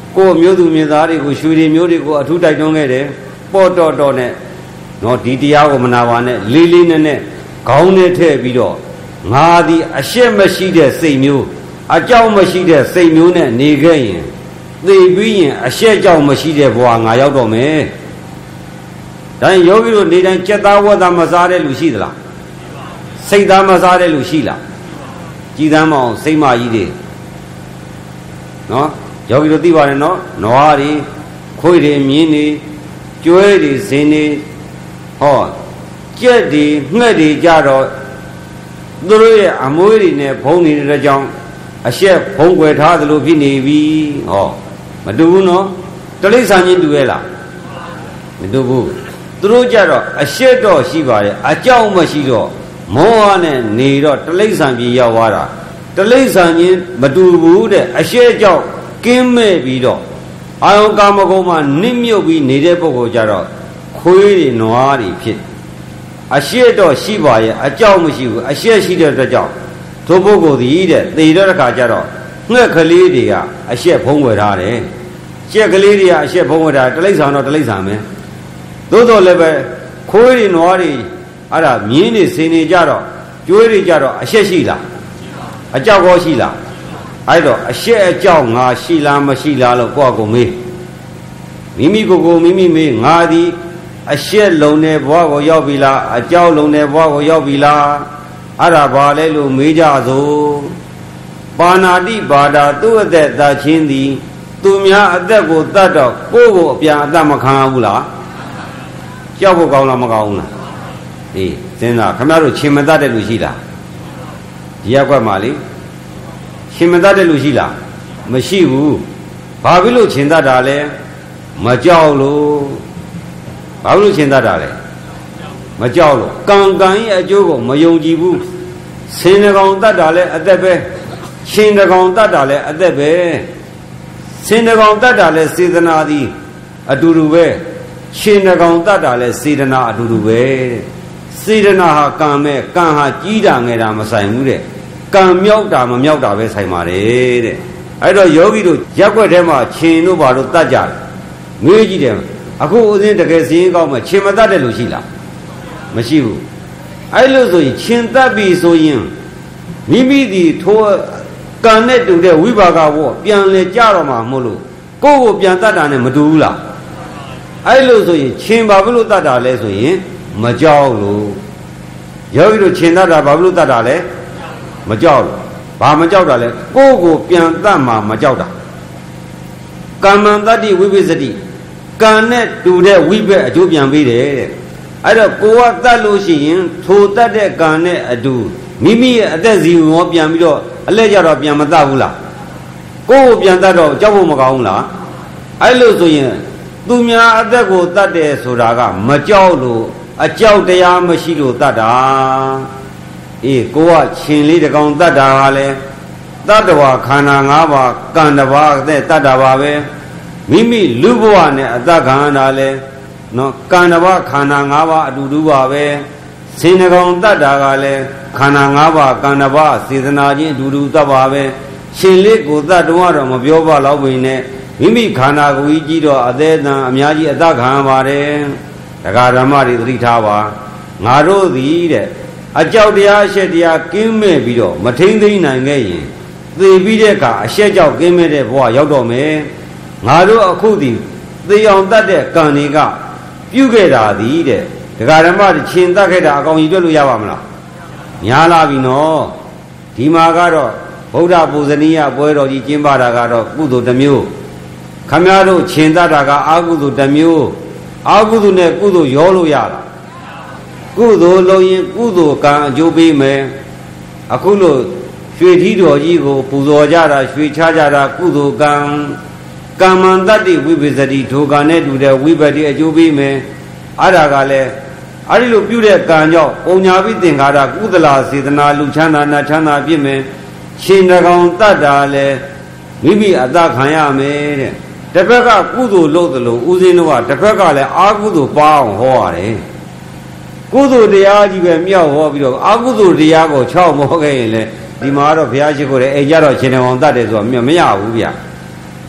ကိုမျိုးသူမြေသားတွေကိုရွှေတွေမျိုးတွေကိုအထူးတိုက်တွန်းခဲ့တယ်ပေါ်တော်နဲ့နော်ဒီတရားကိုမနာပါနဲ့လေးနဲ့ခေါင်းနဲ့ထည့်ပြီးတော့ငါသည်အရှက်မရှိတဲ့စိတ်မျိုးအကြောက်မရှိတဲ့စိတ်မျိုးနဲ့နေခဲ့ရင်သိပြီးရင်အရှက်ကြောက်မရှိတဲ့ဘဝငါရောက်တော့မယ်ဒါရင်ယောဂီတို့နေတိုင်းကြက်သားဝတ်သားမစားတဲ့လူရှိသလားစိတ်သားမစားတဲ့လူရှိလားကြည်သမ်းမအောင်စိတ်မကြီးတွေနော်ယောဂီတို့သိပါတယ်နော်နွားတွေခွေးတွေမြင်းတွေကျွဲတွေဇင်းတွေဟောကြက်တွေငှက်တွေကြတော့သူတို့ရဲ့အမွေးတွေနဲ့ဘုံနေတဲ့ကြောင့်အရှက်ဘုံွယ်ထားသလိုဖြစ်နေပြီဟောမတူဘူးနော်တိရစ္ဆာန်ချင်းတူရဲ့လားမတူဘူးသူတို့ကြတော့အရှက်တော့ရှိပါတယ်အကြောက်မရှိတော့မောဟနဲ့နေတော့တိရစ္ဆာန်ပြေရောက်သွားတာတိရစ္ဆာန်ချင်းမတူဘူးတဲ့အရှက်ကြောင့်ကင်းမဲ့ပြီးတော့အာယုကာမဂုဏ်မှာနစ်မြုပ်ပြီးနေတဲ့ပုဂ္ဂိုလ်ကြတော့ခွေးတွေနွားတွေဖြစ်အရှက်တော့ရှိပါရဲ့အကြောက်မရှိဘူးအရှက်ရှိတဲ့အတွက်ကြောင့်ထိုပုဂ္ဂိုလ်ဒီတဲ့သေတဲ့အခါကျတော့ငှက်ကလေးတွေကအရှက်ဖုံးဝယ်ထားတယ်ရှက်ကလေးတွေကအရှက်ဖုံးဝယ်ထားတိရစ္ဆာန်တော့တိရစ္ဆာန်ပဲသို့တော်လည်းပဲခွေးတွေနွားတွေအဲ့ဒါမြင်းတွေစင်နေကြတော့ကျွေးတွေကြတော့အရှက်ရှိလားအကြောက်ကောရှိလားအဲ့တော့အရှက်အကြောက်ငါရှိလားမရှိလားလို့ကိုယ့်အကိုမေးမိမိကိုမိမိမေးငါသည်အရှက်လုံးတဲ့ဘဝကိုရောက်ပြီလားအကြောက်လုံးတဲ့ဘဝကိုရောက်ပြီလားအဲ့ဒါဘာလဲလို့မေးကြစို့ပါဏာတိပါဒာသူ့အသက်သာချင်းသည်သူများအသက်ကိုတတ်တော့ကိုယ့်ကိုအပြန်အသက်မခံဘူးလားကြောက်ဖို့ကောင်းလားမကောင်းဘူးလားအေးစဉ်းစားခင်ဗျားတို့ရှင်မတတ်တဲ့လူရှိလားဒီရက်ကွက်မှာလေရှင်မတတ်တဲ့လူရှိလားမရှိဘူးဘာဖြစ်လို့ရှင်တတ်တာလဲမကြောက်လို့ဘာလို့ရှင်တတ်တာလဲမကြောက်လို့ကံရဲ့အကျိုးကိုမယုံကြည်ဘူးဆင်းတကောင်တတ်တာလဲအသက်ပဲရှင်တကောင်တတ်တာလဲအသက်ပဲဆင်းတကောင်တတ်တာလဲစေတနာသည်အတူတူပဲရှင်တကောင်တတ်တာလဲစေတနာအတူတူပဲစေတနာဟာကံမဲ့ကံဟာကြီးတာငယ်တာမဆိုင်ဘူးတဲ့ကံမြောက်တာမမြောက်တာပဲဆိုင်ပါတယ်တဲ့အဲ့တော့ယောဂီတို့ရက်ွက်ထဲမှာရှင်တို့ဘာလို့တတ်ကြတယ်ငွေကြည့်တယ်အခုဦးစင်းတကယ်စင်းကောင်းမှရှင်မတတ်တဲ့လူရှိလားမရှိဘူးအဲ့လိုဆိုရင်ရှင်တတ်ပြီဆိုရင်မိမိဒီထိုးကံနဲ့တူတဲ့ဝိပါကဘောပြန်လဲကြတော့မှာမဟုတ်လို့ကိုယ့်ကိုပြန်တတ်တာနဲ့မတူဘူးလားအဲ့လိုဆိုရင်ရှင်ဘာဖြစ်လို့တတ်တာလဲဆိုရင်မကြောက်လို့ယောဂီတို့ရှင်တတ်တာဘာဖြစ်လို့တတ်တာလဲမကြောက်လို့ဘာမကြောက်တာလဲကိုယ့်ကိုပြန်တတ်မှာမကြောက်တာကမ္မံတတ္တိဝိပစ္စတိကံနဲ့တူတဲ့ဝိဘက်အကျိုးပြန်ပေးတယ်တဲ့အဲ့တော့ကိုကတတ်လို့ရှိရင်ထိုတတ်တဲ့ကံနဲ့အတူမိမိရဲ့အသက်စီရောပြန်ပြီးတော့အလဲကြတော့ပြန်မတတ်ဘူးလားကိုယ့်ကိုပြန်တတ်တော့ကြောက်ဖို့မကောင်းဘူးလားအဲ့လိုဆိုရင်သူများအသက်ကိုတတ်တယ်ဆိုတာကမကြောက်လို့အကြောက်တရားမရှိလို့တတ်တာအေးကိုကရှင်လေးတကောင်တတ်တာကလည်းတတ္တဝါခန္ဓာ၅ပါးကံတစ်ပါးတဲ့တတ်တာပါပဲမိမိလူဘဝနဲ့အတ္တခန္ဓာလဲနော်ကံတစ်ပါးခန္ဓာ၅ပါးအတူတူပါပဲစင်တကောင်တတ်တာကလည်းခန္ဓာ၅ပါးကံတစ်ပါးစေတနာချင်းအတူတူတတ်ပါပဲရှင်လေးကိုတတ်တော့မပြောပါတော့ဘူးနဲ့မိမိခန္ဓာကိုယ်ကြီးတော့အသေးအံအများကြီးအတ္တခံပါတယ်တရားဓမ္မတွေသတိထားပါငါတို့သည်တဲ့အကြောက်တရားအရှက်တရားကင်းမဲ့ပြီးတော့မထိမ့်သိမ့်နိုင်ခဲ့ရင်သေပြီးတဲ့အခါအရှက်ကြောက်ကင်းမဲ့တဲ့ဘဝရောက်တော့မယ်ငါတို့အခုဒီသေအောင်တတ်တဲ့ကံတွေကပြုခဲ့တာသည်တဲ့တရားဓမ္မတွေရှင်တတ်ခဲ့တာအကောင်ကြီးတွေ့လို့ရပါမလားညားလာပြီနော်ဒီမှာကတော့ဗုဒ္ဓပူဇနီယပွဲတော်ကြီးကျင်းပတာကတော့ကုသိုလ်တစ်မျိုးခမည်းတော်ရှင်တတ်တာကအကုသိုလ်တစ်မျိုးအကုသိုလ်နဲ့ကုသိုလ်ရောလို့ရတာကုသိုလ်လုံးရင်ကုသိုလ်ကံအကျိုးပေးမယ်အခုလို့ရွှေထီးတော်ကြီးကိုပူဇော်ကြတာရွှေချကြတာကုသိုလ်ကံကမ္မံတတ္တိဝိပစ္စတိထိုကံနဲ့တူတဲ့ဝိပတ္တိအကျိုးပေးမယ်အဲ့ဒါကလည်းအဲ့ဒီလိုပြုတဲ့ကံကြောင့်ပုံညာပိသင်္ခါရကုသလစေတနာလူချမ်းသာနာချမ်းသာဖြစ်မယ်ရှင်တကောင်တတ်တာလည်းမိမိအတ္တခံရမယ်တဲ့တစ်ဖက်ကကုသိုလ်လုပ်သလိုဦးဇင်းတို့ကတစ်ဖက်ကလည်းအာကုသိုလ်ပါအောင်ဟောရတယ်ကုသိုလ်တရားကြီးပဲမြောက်ဟောပြီးတော့အာကုသိုလ်တရားကို6မောခဲ့ရင်လေဒီမှာတော့ဘုရားရှိခိုးတယ်အိမ်ကြတော့ရှင်တကောင်တတ်တယ်ဆိုတာမရဘူးဗျ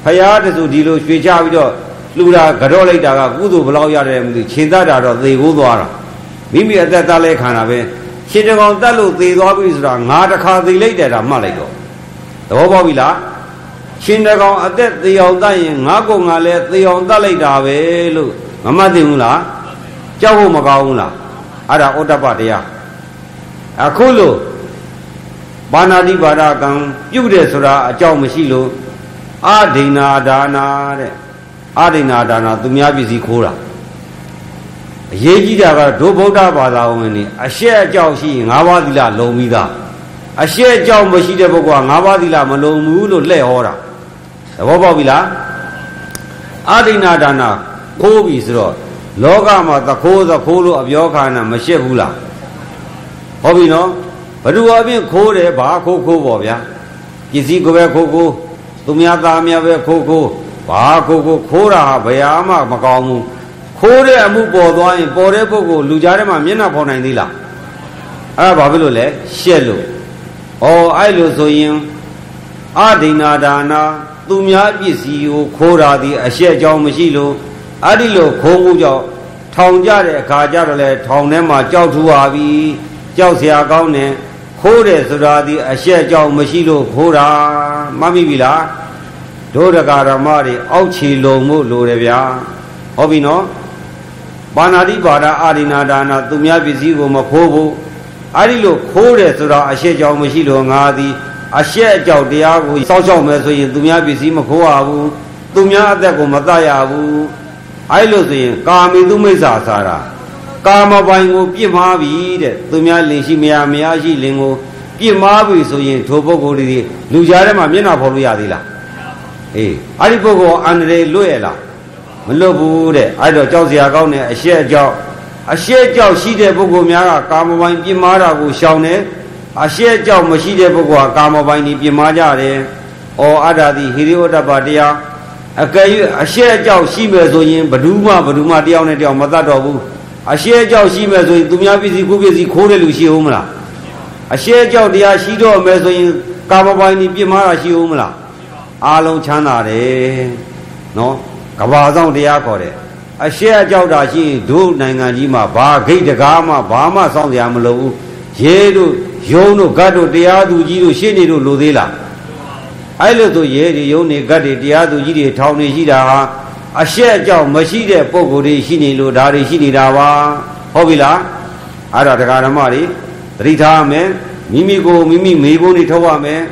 ဖယားတစုဒီလိုရွှေချပြီးတော့လူတာကြော့လိုက်တာကကုသိုလ်ဘလောက်ရတယ်မသိချင်းသားတာတော့သေကိုးသွားတာမိမိအသက်သားလဲခံတာပဲရှင်တကောင်တတ်လို့သေသွားပြီဆိုတာငါတစ်ခါသေလိုက်တယ်တာမှတ်လိုက်တော့သဘောပေါက်ပြီလားရှင်တကောင်အသက်သေအောင်တတ်ရင်ငါ့ကိုငါလဲသေအောင်တတ်လိုက်တာပဲလို့မမှတ်သိဘူးလားကြောက်ဖို့မကောင်းဘူးလားအဲ့ဒါဩတ္တပတရားအခုလို့ဘာနာတိပါဒကံပြုတယ်ဆိုတာအကြောင်းမရှိလို့အာဒိနာဒါနာတဲ့အာဒိနာဒါနာသူများပစ္စည်းခိုးတာအရေးကြီးတာကဒုဗုဒ္ဓဘာသာဝင်နေအရှက်အကြောက်ရှိရင်၅ပါးသီလလုံပြီးသားအရှက်အကြောက်မရှိတဲ့ပုဂ္ဂိုလ်က၅ပါးသီလမလုံဘူးလို့လှည့်ဟောတာသဘောပေါက်ပြီလားအာဒိနာဒါနာခိုးပြီဆိုတော့လောကမှာသခိုးလို့အပြောခါနာမရှက်ဘူးလားဟုတ်ပြီနော်ဘ누구အပြင်ခိုးတယ်ဘာခိုးပေါ့ဗျာပစ္စည်းကိုပဲခိုးသူများသားများပဲခိုးဘာခိုးတာဟာဘယ်မှမကောင်းဘူးခိုးတဲ့အမှုပေါ်သွားရင်ပေါ်တဲ့ပုဂ္ဂိုလ်လူကြားထဲမှာမျက်နှာဖော်နိုင်သေးလားအဲ့ဒါဘာဖြစ်လို့လဲရှက်လို့အဲ့လိုဆိုရင်အဒိနာဒါနာသူများပစ္စည်းကိုခိုးတာဒီအရှက်ကြောင့်မရှိလို့အဲ့ဒီလိုခိုးမှုကြောင့်ထောင်ကြတဲ့အခါကျတော့လေထောင်ထဲမှာကြောက်ထူပါပြီကြောက်เสียကောင်းတယ်ခိုးတယ်ဆိုတာဒီအရှက်ကြောင့်မရှိလို့ခိုးတာမှတ်မိပြီလားဒုဒကာဓမ္မတွေအောက်ခြေလုံမှုလိုတယ်ဗျာဟုတ်ပြီနော်ပါဏာတိပါဒအာရိနာဒါနာသူများပစ္စည်းကိုမခိုးဘူးအဲ့ဒီလိုခိုးတယ်ဆိုတာအရှက်ကြောင့်မရှိလို့ငါသည်အရှက်အကြောက်တရားကိုစောင့်ရှောက်မယ်ဆိုရင်သူများပစ္စည်းမခိုးရဘူးသူများအသက်ကိုမတတ်ရဘူးအဲ့လိုဆိုရင်ကာမိတုမိစ္ဆာစာရာကာမပိုင်ကိုပြစ်မှားပြီတဲ့သူများလင်ရှိမရရှိလင်ကိုပြစ်မှားပြီဆိုရင်ထိုပုဂ္ဂိုလ်တွေလူကြားထဲမှာမျက်နှာဖော်လို့ရသေးလားအေးအဲ့ဒီပုဂ္ဂိုလ်အန္တရာယ်လွတ်ရလားမလွတ်ဘူးတဲ့အဲ့တော့ကြောက်စရာကောင်းတဲ့အရှက်အကြောက်ရှိတဲ့ပုဂ္ဂိုလ်များကကာမပိုင်ပြစ်မှားတာကိုရှောင်တယ်အရှက်အကြောက်မရှိတဲ့ပုဂ္ဂိုလ်ကကာမပိုင်ကြီးပြစ်မှားကြတယ်ဩအတ္တတိဟိရိဩတ္တပတရားအကယ်၍အရှက်အကြောက်ရှိမယ်ဆိုရင်ဘယ်သူမှတယောက်နဲ့တယောက်မတတ်တော့ဘူးအရှက်အကြောက်ရှိမယ်ဆိုရင်သူများပစ္စည်းကိုပစ္စည်းခိုးတဲ့လူရှိဦးမလားအရှက်အကြောက်တရားရှိတော့မယ်ဆိုရင်ကာမပိုင်ကြီးပြစ်မှားတာရှိဦးမလားအားလုံးချမ်းသာတယ်နော်ကဘာဆောင်တရားခေါ်တယ်အရှက်အကြောက်တာရှိရင်တို့နိုင်ငံကြီးမှာဘာဂိတ်တကားမှဘာမှစောင့်စရာမလိုဘူးရဲတို့ယုံတို့ဂတ်တို့တရားသူကြီးတို့ရှင်းနေတို့လိုသေးလားအဲ့လိုဆိုရဲတွေယုံနေဂတ်တွေတရားသူကြီးတွေထောင်နေရှိတာဟာအရှက်အကြောက်မရှိတဲ့ပုံကိုယ်တွေရှိနေလို့ဒါတွေရှိနေတာပါဟုတ်ပြီလားအဲ့ဒါတရားဓမ္မတွေသတိထားမယ်မိမိကိုမိမိမေးခွန်းတွေထုတ်ရမယ်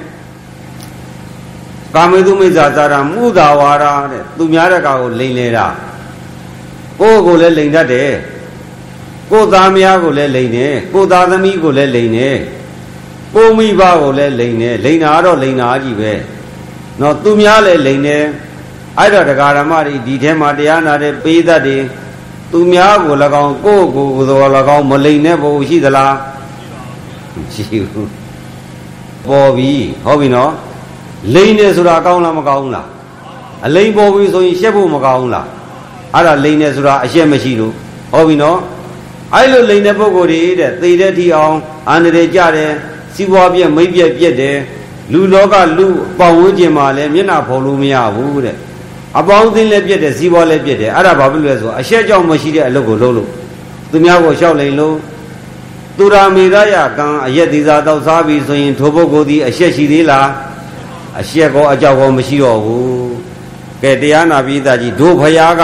ကာမေတုမိစ္ဆာသာရမုသာဝါဒတဲ့သူများတဲ့ကောင်ကိုလိန်နေတာကိုယ်ကိုလည်းလိန်တတ်တယ်ကိုယ်သားမယားကိုလည်းလိန်တယ်ကိုယ်သားသမီးကိုလည်းလိန်တယ်ကိုယ်မိဘကိုလည်းလိန်တယ်လိန်တာတော့လိန်တာကြီးပဲနော်သူများလည်းလိန်တယ်အဲ့တော့တရားဓမ္မတွေဒီထဲမှာတရားနာတဲ့ပေးတတ်တယ်သူများကို၎င်းကိုယ်ကိုယ်သော၎င်းမလိန်တဲ့ဘုံရှိသလားရှိဘူးပေါ်ပြီဟုတ်ပြီနော်လိန်တယ်ဆိုတာကောင်းလားမကောင်းလားအလိန်ပေါ်ပြီဆိုရင်ရှက်ဖို့မကောင်းလားအဲ့ဒါလိန်တယ်ဆိုတာအရှက်မရှိလို့ဟုတ်ပြီနော်အဲ့လိုလိန်တဲ့ပုဂ္ဂိုလ်တွေတဲ့သေတဲ့ထီအောင်အန္တရာယ်ကြတယ်စီးပွားပြက်မိတ်ပြက်ပြက်တယ်လူလောကလူပေါင်းဝန်းကျင်မှာလည်းမျက်နှာဖော်လို့မရဘူးတဲ့အပေါင်းအသင်းလည်းပြက်တယ်စီးပွားလည်းပြက်တယ်အဲ့ဒါဘာဖြစ်လဲဆိုအရှက်ကြောင့်မရှိတဲ့အလုပ်ကိုလုပ်လို့သူများကိုလျှောက်လိန်လို့သူရာမေရယကံအယက်ဒီသာတောက်စားပြီဆိုရင်ထိုပုဂ္ဂိုလ်ဒီအရှက်ရှိသေးလားအရှက်ကောအကြောက်ကောမရှိတော့ဘူးကဲတရားနာပိသကြီးတို့ဖရာက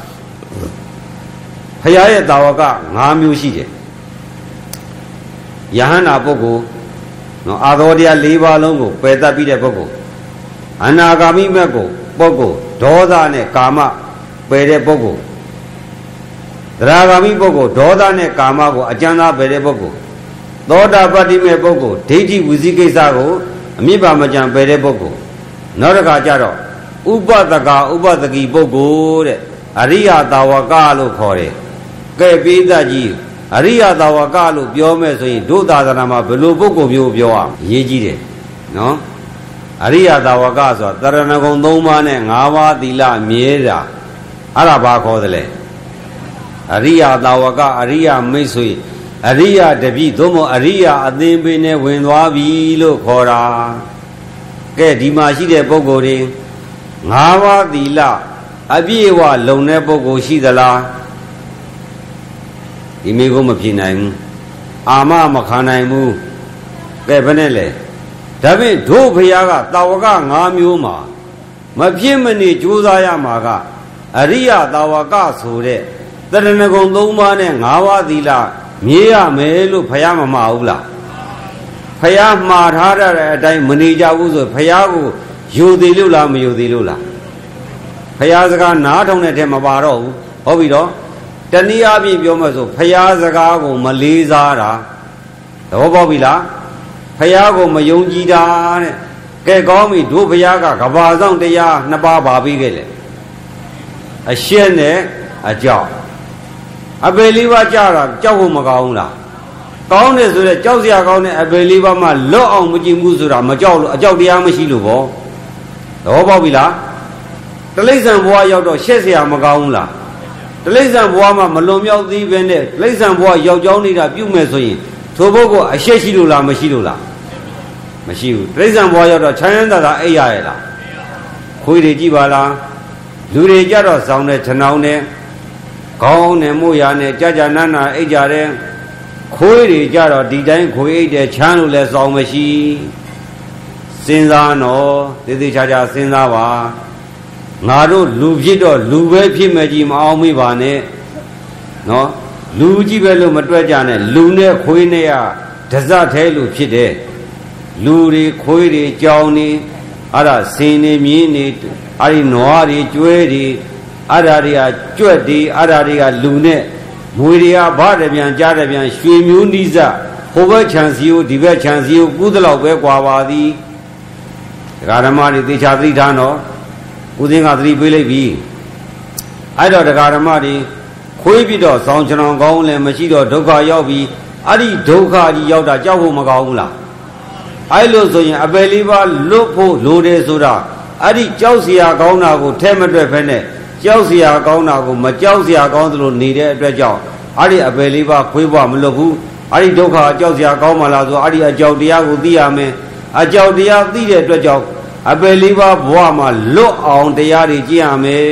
ဖရာရဲ့တာဝက5မျိုးရှိတယ်ယဟန္တာပုဂ္ဂိုလ်နော်အာသောတရား4ပါးလုံးကိုပယ်တတ်ပြီးတဲ့ပုဂ္ဂိုလ်အနာဂါမိမက်ကိုပုဂ္ဂိုလ်ဒေါသနဲ့ကာမပယ်တဲ့ပုဂ္ဂိုလ်သရဂါမိပုဂ္ဂိုလ်ဒေါသနဲ့ကာမကိုအကျဉ်းသားပယ်တဲ့ပုဂ္ဂိုလ်သောတာပတ္တိမေပုဂ္ဂိုလ်ဒိဋ္ဌိဝိသိကိစ္စကိုအမြစ်ပါမကြံပယ်တဲ့ပုဂ္ဂိုလ်နောက်တစ်ခါကျတော့ဥပဒကဥပဒကိပုဂ္ဂိုလ်တဲ့အရိယတာဝကလို့ခေါ်တယ်ကဲပိသကြီးအရိယတာဝကလို့ပြောမဲ့ဆိုရင်ဒုသာသနာမှာဘယ်လိုပုဂ္ဂိုလ်မျိုးပြောရမလဲရေးကြီးတယ်နော်အရိယတာဝကဆိုတာတရဏဂုံ3ပါးနဲ့5ပါးသီလမြဲတာအဲ့ဒါဘာခေါ်သလဲအရိယတာဝကအရိယမိတ်ဆွေအရိယတပိသို့မဟုတ်အရိယအသင်ပင်နဲ့ဝင်သွားပြီလို့ခေါ်တာကဲဒီမှာရှိတဲ့ပုဂ္ဂိုလ်တွေ 5 ပါးသီလအပြည့်အဝလုံတဲ့ပုဂ္ဂိုလ်ရှိသလားဒီမိကုံးမဖြစ်နိုင်ဘူးအာမမခံနိုင်ဘူးကဲဘယ်နဲ့လဲဒါဖြင့်တို့ဘုရားကတာဝက5မျိုးမှာမဖြစ်မနေကြိုးစားရမှာကအရိယတာဝကဆိုတဲ့တရဏဂုံ3ပါးနဲ့5ပါးသီလမြည်ရမယ်လို့ဘုရားမမှားဘူးလားဘုရားမှားထားတဲ့အတိုင်းမနေကြဘူးဆိုဘုရားကိုယူသေးလို့လားမယူသေးလို့လားဘုရားစကားနားထောင်တဲ့ထဲမပါတော့ဘူးဟုတ်ပြီတော့တနည်းအားဖြင့်ပြောမှဆိုဘုရားစကားကိုမလေးစားတာသဘောပေါက်ပြီလားဘုရားကိုမယုံကြည်တာတဲ့ကဲကောင်းပြီတို့ဘုရားကကဘာဆောင်တရား2ပါးပါပြီးခဲ့လေအရှင်းနဲ့အကြောက်အပေလေးပါးကြတာကြောက်ဖို့မကောင်းဘူးလားကောင်းတယ်ဆိုတော့ကြောက်စရာကောင်းတဲ့အပေလေးပါးမှလွတ်အောင်မကြည့်ဘူးဆိုတာမကြောက်လို့အကြောက်တရားမရှိလို့ပေါ့သဘောပေါက်ပြီလားတလိ္ဆံဘဝရောက်တော့ရှက်စရာမကောင်းဘူးလားတလိ္ဆံဘဝမှာမလွန်မြောက်သေးပဲနဲ့တလိ္ဆံဘဝရောက်ကြောင်းနေတာပြုမဲ့ဆိုရင်ထိုဘုတ်ကအရှက်ရှိလို့လားမရှိလို့လားမရှိဘူးတလိ္ဆံဘဝရောက်တော့ချမ်းသာသာအိပ်ရရဲ့လားခွေးတွေကြည့်ပါလားလူတွေကြတော့စောင်းတဲ့ထဏောင်းနဲ့ခေါင်းနဲ့မို့ရနဲ့ကြာနာနာအိပ်ကြတယ်ခွေးတွေကြတော့ဒီတိုင်းခွေးအိပ်တယ်ချမ်းလို့လဲစောင်းမရှိစဉ်းစားနော်သေသေးချာချာစဉ်းစားပါငါတို့လူဖြစ်တော့လူပဲဖြစ်မဲ့ကြီးမအောင်မိပါနဲ့နော်လူကြီးပဲလို့မတွက်ကြနဲ့လူနဲ့ခွေးနဲ့ကဒဇထဲလို့ဖြစ်တယ်လူတွေခွေးတွေကြောင်နေအဲ့ဒါစင်နေမြင်းနေအဲ့ဒီနွားတွေကျွဲတွေအဲ့ဒါတွေကကြွက်တွေအဲ့ဒါတွေကလူနဲ့မွေတွေကဘာတပြန်ကြားတပြန်ရွှေမျိုးနီးစဟိုဘက်ခြံစီကိုဒီဘက်ခြံစီကိုကူးသလောက်ပဲကွာပါသည်ဒကာဓမ္မတွေသေချာသတိထားနော်ဦးစင်းကသတိပေးလိုက်ပြီအဲ့တော့ဒကာဓမ္မတွေခွေးပြီးတော့ဆောင်းကျွန်တော်ကောင်းလည်းမရှိတော့ဒုက္ခရောက်ပြီးအဲ့ဒီဒုက္ခကြီးရောက်တာကြောက်ဖို့မကောင်းဘူးလားအဲ့လိုဆိုရင်အပယ်လေးပါလွတ်ဖို့လိုတယ်ဆိုတာအဲ့ဒီကြောက်เสียကောင်းတာကိုထဲမတွက်ဖက်နဲ့ကြောက်เสียကောင်းတာကိုမကြောက်เสียကောင်းသလိုနေတဲ့အတွက်ကြောင့်အဲ့ဒီအပယ်လေးပါခွေးဘဝမလွတ်ဘူးအဲ့ဒီဒုက္ခကြောက်เสียကောင်းမှလားဆိုအဲ့ဒီအကြောက်တရားကိုသိရမယ်အကြောက်တရားသိတဲ့အတွက်ကြောင့်အပယ်လေးပါဘဝမှာလွတ်အောင်တရားတွေကျင့်ရမယ်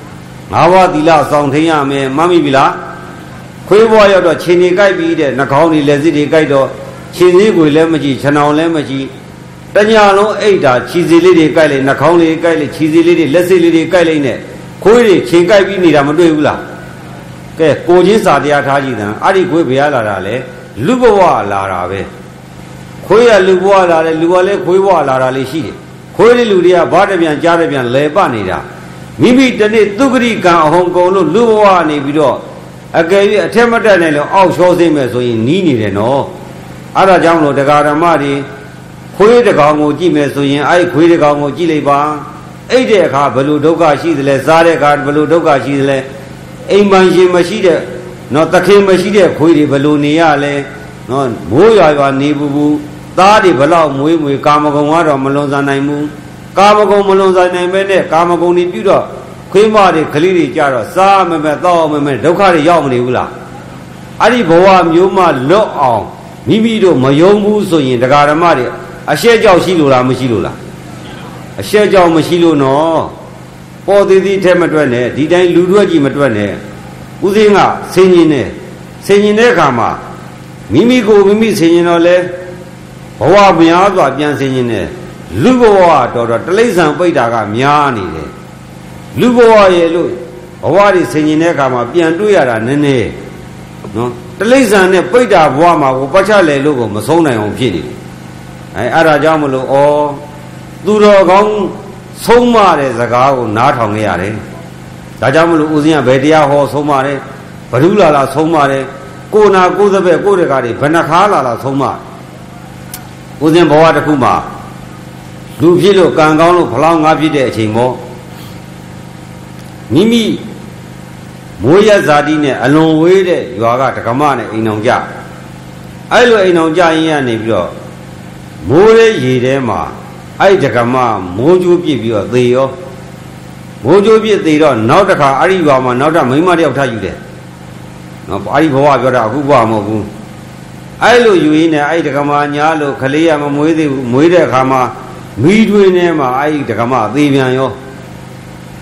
5 ပါးသီလဆောင်ထိန်ရမယ်မှတ်မိပြီလားခွေးဘဝရောက်တော့ခြေနေကြိုက်ပြီးတဲ့နှာခေါင်းတွေလက်စစ်တွေကြိုက်တော့ခြေစည်းကိုလည်းမကြည့်ခြံအောင်လည်းမကြည့်တညာလုံးအိတ်တာခြေစည်းလေးတွေကြိုက်လိုက်နှာခေါင်းလေးကြိုက်လိုက်ခြေစည်းလေးတွေလက်စစ်လေးတွေကြိုက်လိုက်နဲ့ခွေးတွေခြေကြိုက်ပြီးနေတာမတွေ့ဘူးလားကဲကိုချင်းစာတရားထားကြည့်တယ်အဲ့ဒီခွေးဘယ်ရလာတာလဲလူဘဝလာတာပဲခွေးရလူဘဝလာတယ်လူကလည်းခွေးဘဝလာတာလေးရှိတယ်ခွေးတွေလူတွေကဘာတပြန်ကြားတပြန်လဲပနေတာမိမိတနေ့သူဂရိကံအဟုံကုန်လို့လူဘဝနေပြီးတော့အကယ်၍အထက်မတက်နိုင်လို့အောက်ချောသိမ့်မယ်ဆိုရင်နီးနေတယ်နော်အဲ့ဒါကြောင့်လို့တရားဓမ္မတွေခွေးတကောင်ကိုကြည့်မယ်ဆိုရင်အဲ့ခွေးတကောင်ကိုကြည့်လိုက်ပါအိတ်တဲ့အခါဘယ်လိုဒုက္ခရှိသလဲစားတဲ့အခါဘယ်လိုဒုက္ခရှိသလဲအိမ်ပန်ရှင်မရှိတဲ့နော်သခင်မရှိတဲ့ခွေးတွေဘယ်လိုနေရလဲနော်မိုးရွာနေဘူးသားတွေဘလောက်မွေးကာမဂုဏ်ကတော့မလွန်ဆန်နိုင်ဘူးကာမဂုဏ်မလွန်ဆန်နိုင်ပဲနဲ့ကာမဂုဏ်တွေပြုတော့ခွေးမတွေကလေးတွေကြတော့စားမမဲ့တောက်မမဲ့ဒုက္ခတွေရောက်မနေဘူးလားအဲ့ဒီဘဝမျိုးမှလွတ်အောင်မိမိတို့မယုံဘူးဆိုရင်တရားဓမ္မတွေအရှက်ကြောက်ရှိလို့လားမရှိလို့လားအရှက်ကြောက်မရှိလို့နော်ပေါ်သေးသေးထဲမတွက်နဲ့ဒီတိုင်းလူတွက်ကြီးမတွက်နဲ့ဦးစင်းကဆင်ញင်တဲ့အခါမှာမိမိကိုမိမိဆင်ញင်တော့လဲဘဝများစွာပြန်ဆင်ញင်တယ်လူဘဝတော်တလိ္ဆံပိတ်တာကများနေတယ်လူဘဝရဲ့လို့ဘဝတွေဆင်ញင်တဲ့အခါမှာပြန်တွေ့ရတာနည်းနည်းနော်တလိ္ဆံနဲ့ပိတ်တာဘဝမှာကိုပတ်ချလဲလို့ကိုမဆုံးနိုင်အောင်ဖြစ်နေတယ်အဲ့ဒါကြောင့်မလို့သူတော်ကောင်းဆုံးမတဲ့စကားကိုနားထောင်ခဲ့ရတယ်ဒါကြောင့်မလို့ဦးဇင်းကဘယ်တရားဟောဆုံးမတယ်ဘဒုလာဆုံးမတယ်ကိုနာကိုသဘက်ကိုတကားတွေဘဏ္ဍခါလာဆုံးမဦးဇင်းဘဝတစ်ခုမှာလူဖြစ်လို့ကံကောင်းလို့ဖလောင်းငါဖြစ်တဲ့အချိန်ပေါ့မိမိမိုးရဇာတိနဲ့အလွန်ဝေးတဲ့ရွာကဒကမနဲ့အိမ်အောင်ကြအဲ့လိုအိမ်အောင်ကြရင်ရနေပြီးတော့မိုးရဲရေထဲမှာအဲ့ဒကမမိုးကြိုးပြစ်ပြီးတော့သေရောမိုးကြိုးပြစ်သေတော့နောက်တစ်ခါအဲ့ဒီရွာမှာနောက်တစ်မိန်းမတယောက်ထားယူတယ်နော်အဲ့ဒီဘဝပြောတာအခုဘဝမဟုတ်ဘူးအဲ့လိုယူရင်းနဲ့အဲ့ဒကမညာလို့ခလေးရမမွေးသေးဘူးမွေးတဲ့အခါမှာမိတွင်ထဲမှာအဲ့ဒီဒကမသေပြန်ရော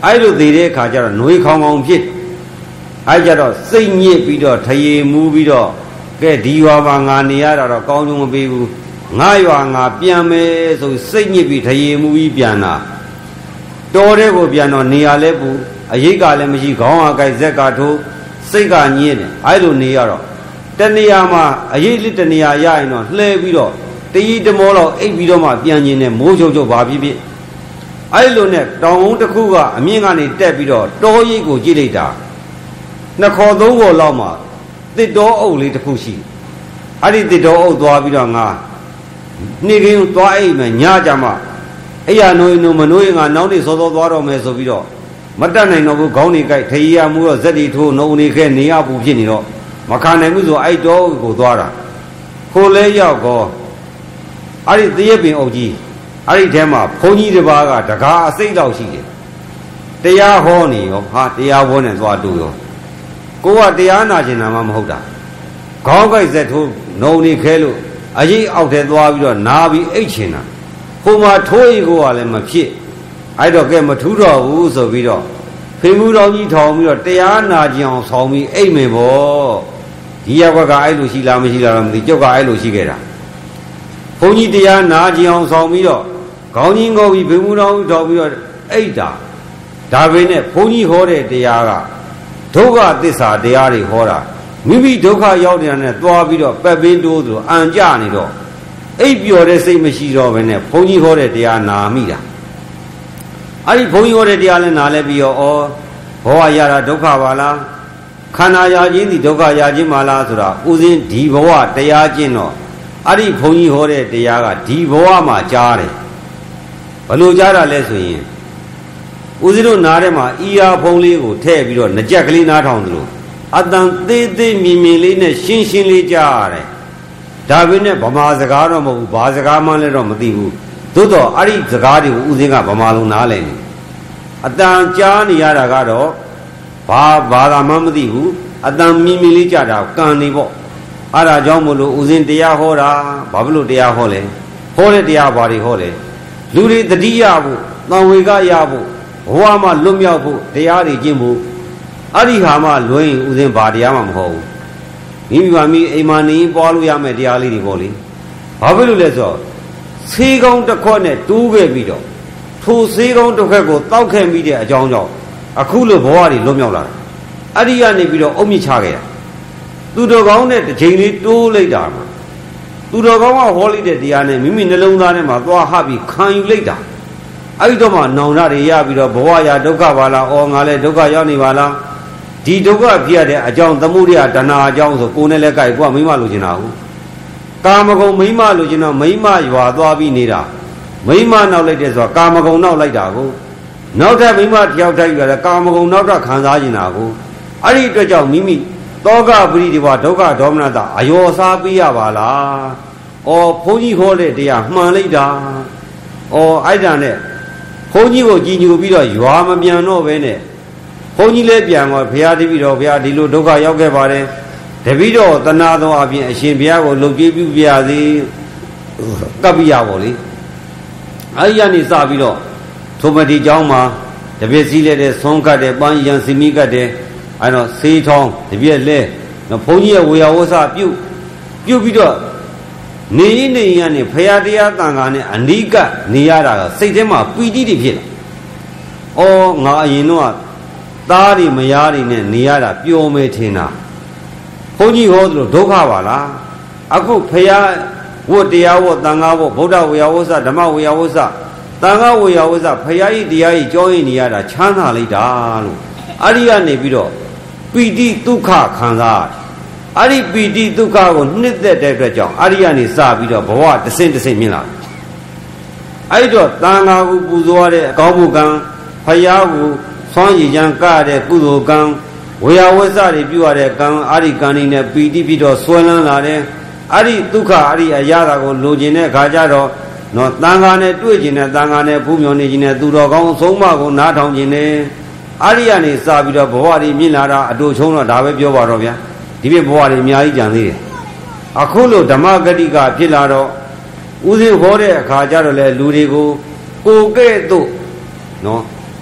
အဲ့လိုသေးတဲ့အခါကျတော့နှွေးခေါင်းဖြစ်အဲ့ကြတော့စိတ်ညစ်ပြီးတော့ထရေမူးပြီးတော့ကဲဒီရွာမှာငါနေရတာတော့ကောင်းကျိုးမပေးဘူးငါရွာငါပြန်မယ်ဆိုစိတ်ညစ်ပြီးထရေမူးပြီးပြန်တာတော်တဲ့ကိုပြန်တော့နေရလဲပူအရိတ်ကလည်းမရှိခေါင်းအကိုက်ဇက်ကထိုးစိတ်ကညစ်တယ်အဲ့လိုနေရတော့တဏှာမှာအရိတ်လက်တဏှာရရင်တော့လှဲပြီးတော့တရီတမောတော့အိပ်ပြီးတော့မှပြန်ကျင်တယ်မိုးချုပ်ချုပ်ပါဖြစ်ဖြစ်အဲ့လိုနဲ့တောင်ဝုန်းတစ်ခုကအမြင့်ကနေတက်ပြီးတော့တောရိပ်ကိုကြည့်လိုက်တာနှစ်ခေါ်သုံးခေါ်လောက်မှတစ်တော်အုပ်လေးတစ်ခုရှိအဲ့ဒီတစ်တော်အုပ်သွားပြီးတော့ငါနေ့ကင်းသွားအိပ်မယ်ညကြမှာအဲ့ရနိုးနိုးမနိုးရင်ငါနောက်နေ့စောစောသွားတော့မယ်ဆိုပြီးတော့မတတ်နိုင်တော့ဘူးခေါင်းနေကြိုက်ထရီရမှုတော့ဇက်တီထိုးနှုံနေခဲ့နေရဘူးဖြစ်နေတော့မခံနိုင်ဘူးဆိုအဲ့တော်ကိုသွားတာခိုလဲရောက်ကောအဲ့ဒီသရက်ပင်အုပ်ကြီးအဲ့ဒီထဲမှာဘုန်းကြီးတစ်ပါးကတကားအစိတ်လောက်ရှိတယ်တရားဟောနေရောဟာတရားဟောနေသွားတူရောကိုကတရားနာကျင်တာမှမဟုတ်တာခေါင်းကိုက်ဇက်ထိုးနှုံနေခဲလို့အရေးအောက်ထဲသွားပြီးတော့နာပြီးအိတ်ချင်တာဟိုမှာထိုးရီကိုကလည်းမဖြစ်အဲ့တော့ကဲမထူးတော့ဘူးဆိုပြီးတော့ဖေမှုတော်ကြီးထောင်ပြီးတော့တရားနာကျင်အောင်ဆောင်ပြီးအိတ်မယ်ပေါ့ဒီရက်ကွက်ကအဲ့လိုရှိလားမရှိလားတော့မသိကျုပ်ကအဲ့လိုရှိခဲ့တာဘုန်းကြီးတရားနာကျင်အောင်ဆောင်ပြီးတော့ခေါင်းကြီးငေါပြီးဖေမှုတော်ကြီးထောင်ပြီးတော့အိတ်တာဒါပဲနဲ့ဘုန်းကြီးဟောတဲ့တရားကဒုက္ခသစ္စာတရားတွေဟောတာမိမိဒုက္ခရောက်နေတာနဲ့သွားပြီးတော့ပက်ပင်းတိုးသလိုအံကြနေတော့အိပ်ပျော်တဲ့စိတ်မရှိတော့ဘဲနဲ့ဘုန်းကြီးဟောတဲ့တရားနာမိတာအဲ့ဒီဘုန်းကြီးဟောတဲ့တရားလည်းနားလဲပြီးတော့ဩဘောရတာဒုက္ခပါလားခန္ဓာရာခြင်းဒီဒုက္ခရာခြင်းပါလားဆိုတာဥစဉ်ဒီဘဝတရားကျင့်တော့အဲ့ဒီဘုန်းကြီးဟောတဲ့တရားကဒီဘဝမှာကြားတယ်ဘယ်လိုကြားတာလဲဆိုရင်ဦးဇင်းတို့နားထဲမှာအီယာဖုံးလေးကိုထည့်ပြီးတော့ငကြက်ကလေးနားထောင်သလိုအတန်သေးသေးမြင်မြင်လေးနဲ့ရှင်းရှင်းလေးကြားရတယ်ဒါပေမဲ့ဗမာစကားတော့မဟုတ်ဘူးဘာစကားမှလည်းတော့မသိဘူးသို့တော့အဲ့ဒီစကားတွေကိုဦးဇင်းကဗမာလိုနားလည်နေအတန်ကြားနေရတာကတော့ဘာသာမှမသိဘူးအတန်မြင်မြင်လေးကြားတာကံနေပေါ့အဲ့ဒါကြောင့်မလို့ဦးဇင်းတရားဟောတာဘာဖြစ်လို့တရားဟောလဲဟောတဲ့တရားဘာတွေဟောလဲလူတွေတတိယဖို့သံဝေကရဖို့ဘဝမှာလွတ်မြောက်ဖို့တရားတွေကျင့်ဖို့အဲ့ဒီဟာမှလွင်ဥစဉ်ဘာတရားမှမဟုတ်ဘူးမိမိပါမိအိမ်မာနေပွားလို့ရမယ်တရားလေးတွေပေါ့လေဘာဖြစ်လို့လဲဆိုတော့ဆေးကောင်းတစ်ခွက်နဲ့တူးခဲ့ပြီးတော့ထိုဆေးကောင်းတစ်ခွက်ကိုတောက်ခဲ့ပြီးတဲ့အကြောင်းကြောင့်အခုလိုဘဝတွေလွတ်မြောက်လာတာအဲ့ဒီကနေပြီးတော့အုံမြင့်ချခဲ့ရသူတော်ကောင်းနဲ့တစ်ချိန်လေးတိုးလိုက်တာမှာသူတော်ကောင်းကဟောလိုက်တဲ့တရားနဲ့မိမိနှလုံးသားထဲမှာသွားဟပြီးခံယူလိုက်တာအဲ့ဒီတော့မှနောင်ရတွေရပြီးတော့ဘဝရာဒုက္ခပါလားအော်ငါလည်းဒုက္ခရောက်နေပါလားဒီဒုက္ခဖြစ်ရတဲ့အကြောင်းသမုဒိယတဏှာအကြောင်းဆိုကိုယ်နဲ့လည်းကြိုက်ကိုကမိမလိုချင်တာဟုတ်ကာမဂုဏ်မိမလိုချင်တော့မိမရွာသွားပြီးနေတာမိမနောက်လိုက်တဲ့ဆိုတာကာမဂုဏ်နောက်လိုက်တာကိုနောက်ထပ်မိမတယောက်တည်းရတယ်ကာမဂုဏ်နောက်ထပ်ခံစားနေတာကိုအဲ့ဒီအတွက်ကြောင့်မိမိတောကပရိဒီဝဒုက္ခဒေါမနတာအယောစားပေးရပါလား။အော်ဘုန်းကြီးခေါ်တဲ့တရားမှန်လိုက်တာ။အော်အဲ့ဒါနဲ့ဘုန်းကြီးကိုကြည်ညိုပြီးတော့ရွာမပြန်တော့ပဲနဲ့ဘုန်းကြီးလည်းပြန်သွားဘုရားတပည့်တော်ဘုရားဒီလိုဒုက္ခရောက်ခဲ့ပါတယ်။တပည့်တော်တနာတော်အပြင်အရှင်ဘုရားကိုလှုပ်ကြည့်ပြုပြရစေ။ကပ္ပိယပေါ့လေ။အဲ့ဒီကနေစပြီးတော့ထိုမတိเจ้าမှာတပည့်စည်းလက်တဲ့ဆုံးကတ်တဲ့ပန်းရံစီမိကတ်တဲ့အဲ့တော့ဆေးထောင်းတပြည့်လဲဘုန်းကြီးရဲ့ဝေယဝဆပြုတ်ပြီးတော့နေနေရနေဖရာတရားတန်ခါနဲ့အနိကနေရတာကစိတ်ထဲမှာပီတိတွေဖြစ်လာ။အော်ငါအရင်တော့သားတွေမယားတွေနဲ့နေရတာပျော်မယ်ထင်တာ။ဘုန်းကြီးဟောသလိုဒုက္ခပါလား။အခုဖရာဝတ်တရားဝတ်တန်ခါဝတ်ဗုဒ္ဓဝေယဝဆဓမ္မဝေယဝဆတန်ခါဝေယဝဆဖရာကြီးတရားကြီးကြောင်းရင်နေရတာချမ်းသာလိုက်တာလို့အဲ့ဒီကနေပြီးတော့ပီတိဒုက္ခခံစားအဲ့ဒီပီတိဒုက္ခကိုနှစ်သက်တဲ့အတွက်ကြောင့်အဲ့ဒီကနေစပြီးတော့ဘဝတစ်ဆင့်တစ်ဆင့်မြင်လာအဲ့တော့တန်ခါကိုပူဇော်ရတဲ့အကောင်းမှုကံဖယားကိုဆွမ်းရည်ချမ်းကရတဲ့ကုသိုလ်ကံဝေယဝဆတွေပြုရတဲ့ကံအဲ့ဒီကံတွေနဲ့ပီတိပြီးတော့ဆွဲလန်းလာတဲ့အဲ့ဒီဒုက္ခအဲ့ဒီအရာကိုလိုချင်တဲ့ခါကျတော့နော်တန်ခါနဲ့တွေ့ကျင်တဲ့တန်ခါနဲ့ဖူးမြော်နေခြင်းနဲ့သူတော်ကောင်းဆုံးမကိုနားထောင်ခြင်းနဲ့အဲ့ဒီကနေစပြီးတော့ဘဝတွေမြင်လာတာအတူချုံတော့ဒါပဲပြောပါတော့ဗျာဒီပြဘဝတွေအများကြီးကြံသေးတယ်အခုလို့ဓမ္မဂတိကဖြစ်လာတော့ဥစဉ်ဟောတဲ့အခါကျတော့လေလူတွေကိုကိုကဲ့သို့နော်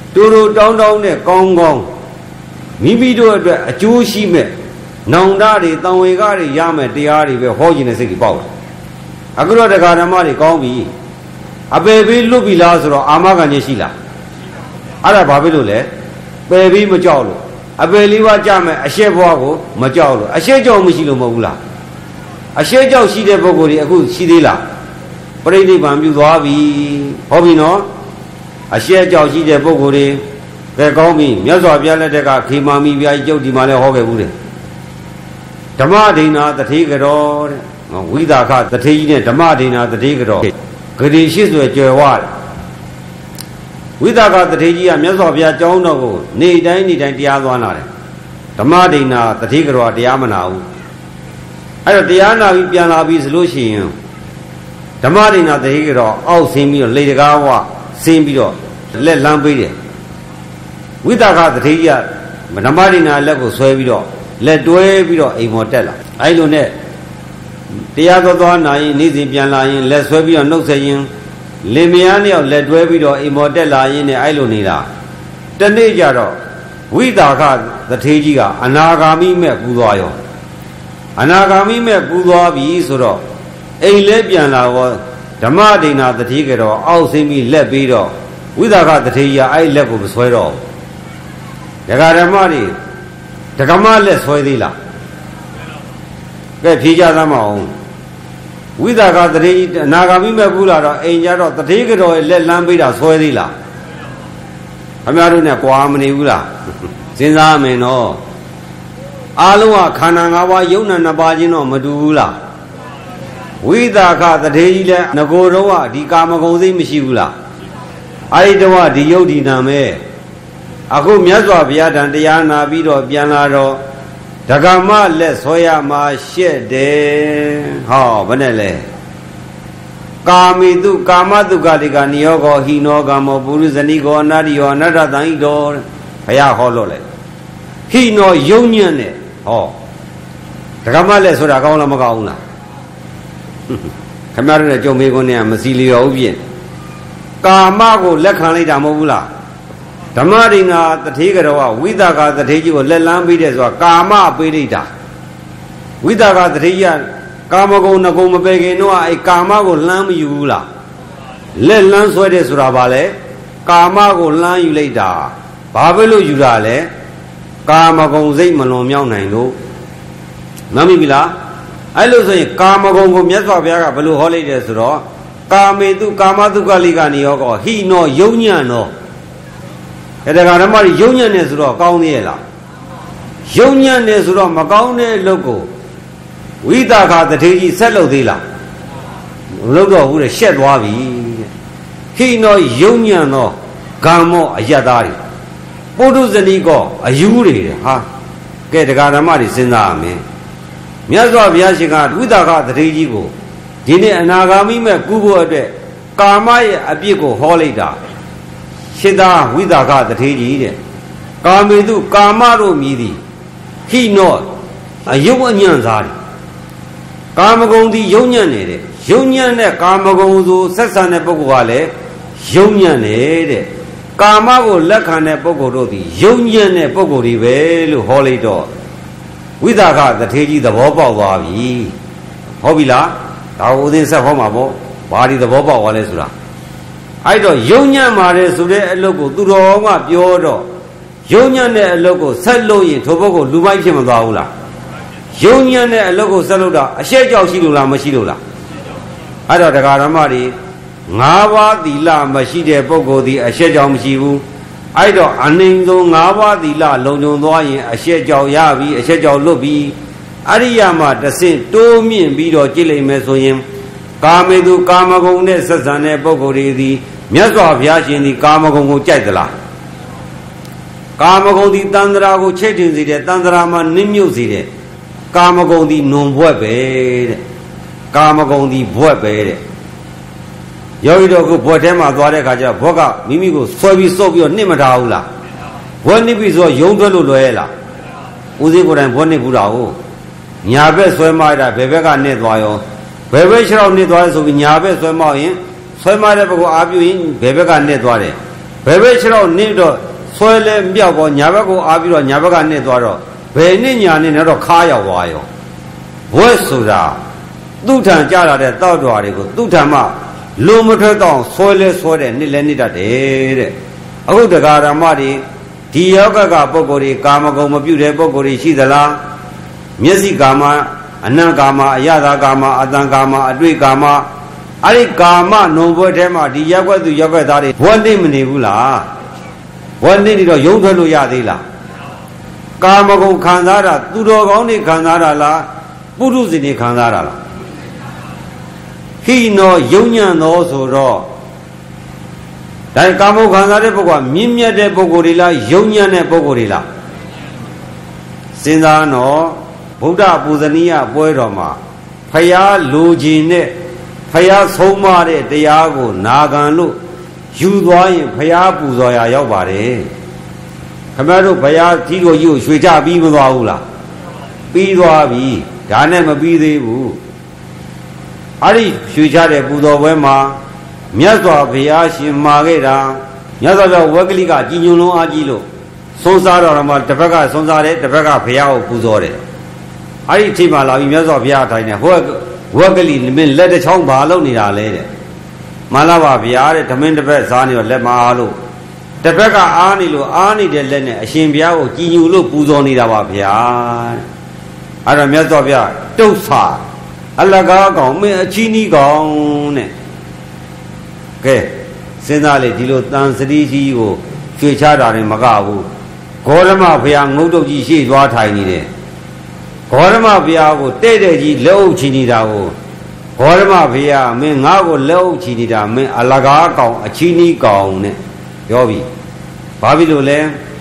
တူတူတောင်းတောင်းနဲ့ကောင်းကောင်းမိမိတို့အတွက်အကျိုးရှိမဲ့နောင်တတွေတန်ဝေကတွေရမယ်တရားတွေပဲဟောခြင်းနဲ့စိတ်ကြီးပေါက်တယ်အခုတော့တရားဓမ္မတွေကောင်းပြီအပေပေးလွတ်ပြီလားဆိုတော့အာမခံခြင်းရှိလားအဲ့ဒါဘာဖြစ်လို့လဲပယ်ပြီးမကြောက်လို့အပေလေးပါးကြမယ်အရှက်ဘွားကိုမကြောက်လို့အရှက်ကြောက်မရှိလို့မဟုတ်ဘူးလားအရှက်ကြောက်ရှိတဲ့ပုဂ္ဂိုလ်တွေအခုရှိသေးလားပရိနိဗ္ဗာန်ပြုသွားပြီဟောပြီနော်အရှက်ကြောက်ရှိတဲ့ပုဂ္ဂိုလ်တွေကဲကောင်းပြီမြတ်စွာဘုရားလက်ထက်ကခေမာမီဘုရားကြီးကျုပ်ဒီမှာလည်းဟောခဲ့ဘူးတဲ့ဓမ္မဒိဏတထေကတော်တဲ့ဝိသခတထေကြီးနဲ့ဓမ္မဒိဏတထေကတော်ဂတိရှိစွယ်ကြွယ်ဝတယ်ဝိသခတထေကြီးကမြတ်စွာဘုရားကျောင်းတော်ကိုနေတိုင်းတရားသွားလာတယ်ဓမ္မဒိဏတထေကတော်တရားမနာဘူးအဲ့တော့တရားနာပြီးပြန်လာပြီးဆိုလို့ရှိရင်ဓမ္မဒိဏတထေကတော်အောက်ဆင်းပြီးတော့လေတကားဝဆင်းပြီးတော့လက်လမ်းပေးတယ်ဝိသခတထေကြီးကဓမ္မဒိဏလက်ကိုဆွဲပြီးတော့လက်တွဲပြီးတော့အိမ်ပေါ်တက်လာအဲ့လိုနဲ့တရားသွားနာရင်နေ့စဉ်ပြန်လာရင်လက်ဆွဲပြီးတော့နှုတ်ဆက်ရင်လင်မယားနှစ်ယောက်လက်တွဲပြီးတော့အိမ်ပေါ်တက်လာရင်လည်းအဲ့လိုနေတာတနေ့ကျတော့ဝိသခတထေကြီးကအနာဂါမိမဲ့ကူသွားရောအနာဂါမိမဲ့ကူသွားပြီဆိုတော့အိမ်လဲပြန်လာတော့ဓမ္မဒိဏတထေကတော့အောက်ဆင်းပြီးလက်ပြီးတော့ဝိသခတထေကြီးကအဲ့လက်ကိုမဆွဲတော့ဒကာဓမ္မတွေဒကမလက်ဆွဲသေးလားကဲဖြေကြသမ်းမအောင်ဝိသခတထေကြီးအနာဂါမိမဲ့ကူလာတော့အိမ်ကြတော့တထေကတော့လက်လမ်းပေးတာဆွဲသေးလားခင်ဗျားတို့နဲ့ကြွားမနေဘူးလားစဉ်းစားမယ်နော်အားလုံးကခန္ဓာ၅ပါးယုံနာ၅ပါးချင်းတော့မတူဘူးလားဝိသခတထေကြီးလည်းငကိုယ်တော့ကဒီကာမဂုဏ်စိတ်မရှိဘူးလားအဲ့ဒီတော့ဒီယုတ်ဒီနာမဲ့အခုမြတ်စွာဘုရားတန်တရားနာပြီးတော့ပြန်လာတော့ဒဂမလက်ဆွဲရမှာရှက်တယ်ဟောဘယ်နဲ့လဲကာမိတုကာမတုကတိကနိယောကောဟိနောကမောပုရိဇဏိကောအနာရိယောအနတ္တတံဣတောဘုရားဟောလို့လေဟိနောယုံညံ့တဲ့ဟောဒဂမလက်ဆိုတာကောင်းလားမကောင်းဘူးလားခမရတဲ့ကြုံမေးခွန်းနဲ့မစီလျော်ဘူးပြင်ကာမကိုလက်ခံလိုက်တာမဟုတ်ဘူးလားဓမ္မဒိဏတထေကတော်ကဝိသခတထေကြီးကိုလက်လန်းပေးတယ်ဆိုတာကာမပေးလိုက်တာဝိသခတထေကြီးကကာမဂုဏ်ငကုံမပယ်ခင်တော့အဲကာမကိုလှမ်းမယူဘူးလားလက်လန်းဆွဲတယ်ဆိုတာဘာလဲကာမကိုလှမ်းယူလိုက်တာဘာဖြစ်လို့ယူတာလဲကာမဂုဏ်စိတ်မလွန်မြောက်နိုင်လို့မမိပြီလားအဲ့လိုဆိုရင်ကာမဂုဏ်ကိုမြတ်စွာဘုရားကဘယ်လိုဟောလိုက်တယ်ဆိုတော့ကာမေတုကာမတုကလိကနိယောကောဟိနောယုံညံ့သောအဲ့ဒါကဓမ္မကြီးယုံညံ့နေဆိုတော့ကောင်းသေးရဲ့လားယုံညံ့နေဆိုတော့မကောင်းတဲ့အလုပ်ကိုဝိသခတထေကြီးဆက်လုပ်သေးလားမလုပ်တော့ဘူးတဲ့ရှက်သွားပြီတဲ့ဟိနောယုံညံ့သောဂံမောအယတ္သားတွေပုထုဇဏီကောအယူတွေတဲ့ဟာကဲတရားဓမ္မတွေစဉ်းစားရမယ်မြတ်စွာဘုရားရှင်ကဝိသခတထေကြီးကိုဒီနေ့အနာဂါမိမဲ့ကူဖို့အတွက်ကာမရဲ့အပြစ်ကိုဟောလိုက်တာရှင်းသားဝိသခတထေကြီးတဲ့ကာမေတုကာမတို့မြည်သည်ဟိနောအယုတ်အညံ့စားတယ်ကာမဂုဏ်သည်ယုံညံ့နေတဲ့ယုံညံ့တဲ့ကာမဂုဏ်ဆိုဆက်ဆံတဲ့ပုဂ္ဂိုလ်ကလည်းယုံညံ့နေတဲ့ကာမကိုလက်ခံတဲ့ပုဂ္ဂိုလ်တို့သည်ယုံညံ့တဲ့ပုဂ္ဂိုလ်တွေပဲလို့ဟောလိုက်တော့ဝိသခတထေကြီးသဘောပေါက်သွားပြီဟုတ်ပြီလားဒါကိုဦးသိန်းဆက်ဟောမှာပေါ့ဘာဒီသဘောပေါက်သွားလဲဆိုတာအဲ့တော့ယုံညံ့ပါတယ်ဆိုတဲ့အလုပ်ကိုသူတော်ကပြောတော့ယုံညံ့တဲ့အလုပ်ကိုဆက်လို့ရင်ထိုဘက်ကိုလူမိုက်ဖြစ်မသွားဘူးလားယုံညံ့တဲ့အလုပ်ကိုဆက်လို့တာအရှက်ကြောက်ရှိလို့လားမရှိလို့လားအဲ့တော့တရားဓမ္မတွေ၅ပါးသီလမရှိတဲ့ပုဂ္ဂိုလ်ဒီအရှက်ကြောက်မရှိဘူးအဲ့တော့အနိမ့်ဆုံး၅ပါးသီလလုံခြုံသွားရင်အရှက်ကြောက်ရပြီအရှက်ကြောက်လွတ်ပြီအရိယာမတဆင့်တိုးမြင့်ပြီးတော့ကြည့်လိုက်မယ်ဆိုရင်ကာမေတုကာမဂုဏ်နဲ့ဆက်ဆံတဲ့ပုဂ္ဂိုလ်တွေသည်မြတ်စွာဘုရားရှင်သည်ကာမဂုဏ်ကိုကြိုက်သလားကာမဂုဏ်သည်တန်ត្រာကိုချိတ်တင်စေတဲ့တန်ត្រာမှာနင်းမြုပ်စေတဲ့ကာမဂုဏ်သည်နွန်ဘွက်ပဲတဲ့ကာမဂုဏ်သည်ဘွက်ပဲတဲ့ယောဂီတို့ကဘွက်ထဲမှာသွားတဲ့အခါကျဘွက်ကမိမိကိုဆွဲပြီးစုပ်ပြီးတော့နှိမ့်မထားဘူးလားဘွက်နှိပ်ပြီးဆိုယုံထွက်လို့လွယ်ရဲ့လားဦးစင်းကိုယ်တိုင်ဘွက်နှိပ်ဘူးတာဟုတ်ညာဘက်ဆွဲမရတာဘယ်ဘက်ကနှိပ်သွားရောဘယ်ဘက်ခြေထောက်နှိပ်သွားလဲဆိုပြီးညာဘက်ဆွဲမရင်ဆွဲမတဲ့ဘက်ကအာပြုရင်ဘယ်ဘက်ကနှိပ်သွားတယ်ဘဘယ်ချတော့နစ်တော့ဆွဲလဲမြောက်ပေါ်ညာဘက်ကိုအားပြီးတော့ညာဘက်ကနစ်သွားတော့ဘယ်နစ်ညာနစ်နဲ့တော့ခါရောက်သွားရောဘွဲ့ဆိုတာသူ့ထံကြလာတဲ့တောက်တော်တွေကိုသူ့ထံမှလုံမထွက်တော့ဆွဲလဲဆွဲတဲ့နစ်လဲနစ်တတ်တယ်တဲ့အခုတရားဓမ္မတွေဒီယောဂကပုဂ္ဂိုလ်တွေကာမဂုဏ်မပြုတဲ့ပုဂ္ဂိုလ်တွေရှိသလားမျက်စိကာမအနံ့ကာမအယတာကာမအတန်ကာမအတွေ့ကာမအဲ့ဒီကာမနုံဘွဲထဲမှာဒီရက်ွက်သူရက်ွက်သားတွေဘွဲနေမနေဘူးလားဘွဲနေနေတော့ရုံးထွက်လို့ရသေးလားကာမဂုဏ်ခံစားတာသူတော်ကောင်းတွေခံစားတာလားပုထုဇဉ်တွေခံစားတာလားဟိနောယုံညံ့သောဆိုတော့ဒါကာမဂုဏ်ခံစားတဲ့ပုဂ္ဂိုလ်ကမြင့်မြတ်တဲ့ပုဂ္ဂိုလ်တွေလားယုံညံ့တဲ့ပုဂ္ဂိုလ်တွေလားစဉ်းစားတော့ဗုဒ္ဓပူဇနီယပွဲတော်မှာဖယားလူချင်းနဲ့ဖယားဆုံးမတဲ့တရားကိုနာခံလို့ယူသွားရင်ဖယားပူဇော်ရာရောက်ပါတယ်ခင်ဗျားတို့ဖယားကြီးကိုကြီးကိုရွှေချပြီးမသွားဘူးလားပြီးသွားပြီဒါနဲ့မပြီးသေးဘူးအဲ့ဒီရွှေချတဲ့ပူဇော်ပွဲမှာမြတ်စွာဘုရားရှင်မှာခဲ့တာမြတ်စွာဘုရားဝက်ကလိကကြီးညွန်လုံးအားကြီးလို့သုံးစားတော်မှာတစ်ဖက်ကသုံးစားတယ်တစ်ဖက်ကဘုရားကိုပူဇော်တယ်အဲ့ဒီအချိန်မှာလာပြီးမြတ်စွာဘုရားထိုင်နေဟိုဝက်ကလိမင်းလက်တစ်ချောင်းဘာလုပ်နေတာလဲတဲ့မှန်လားပါဗျာတဲ့ဓမင်းတစ်ဖက်စားနေတော့လက်မအားလို့တစ်ဖက်ကအားနေလို့အားနေတဲ့လက်နဲ့အရှင်ဘုရားကိုကြည်ညိုလို့ပူဇော်နေတာပါဗျာအဲ့တော့မြတ်စွာဘုရားတုတ်ဆာအလကားကောင်မင်းအချီးနီးကောင်တဲ့ကဲစဉ်းစားလေဒီလိုတန်စတိကြီးကိုရွှေချတာနဲ့မကဘူးဂေါရမဘုရားငုတ်တုတ်ကြီးရှေ့သွားထိုင်နေတယ်ဂေါရမဘုရားကိုတဲ့တဲ့ကြီးလက်အုပ်ချီနေတာကိုဂေါရမဘုရားမင်းငါ့ကိုလက်အုပ်ချီနေတာမင်းအလကားကောင်အချီးနီးကောင်နဲ့ပြောပြီဘာဖြစ်လို့လဲ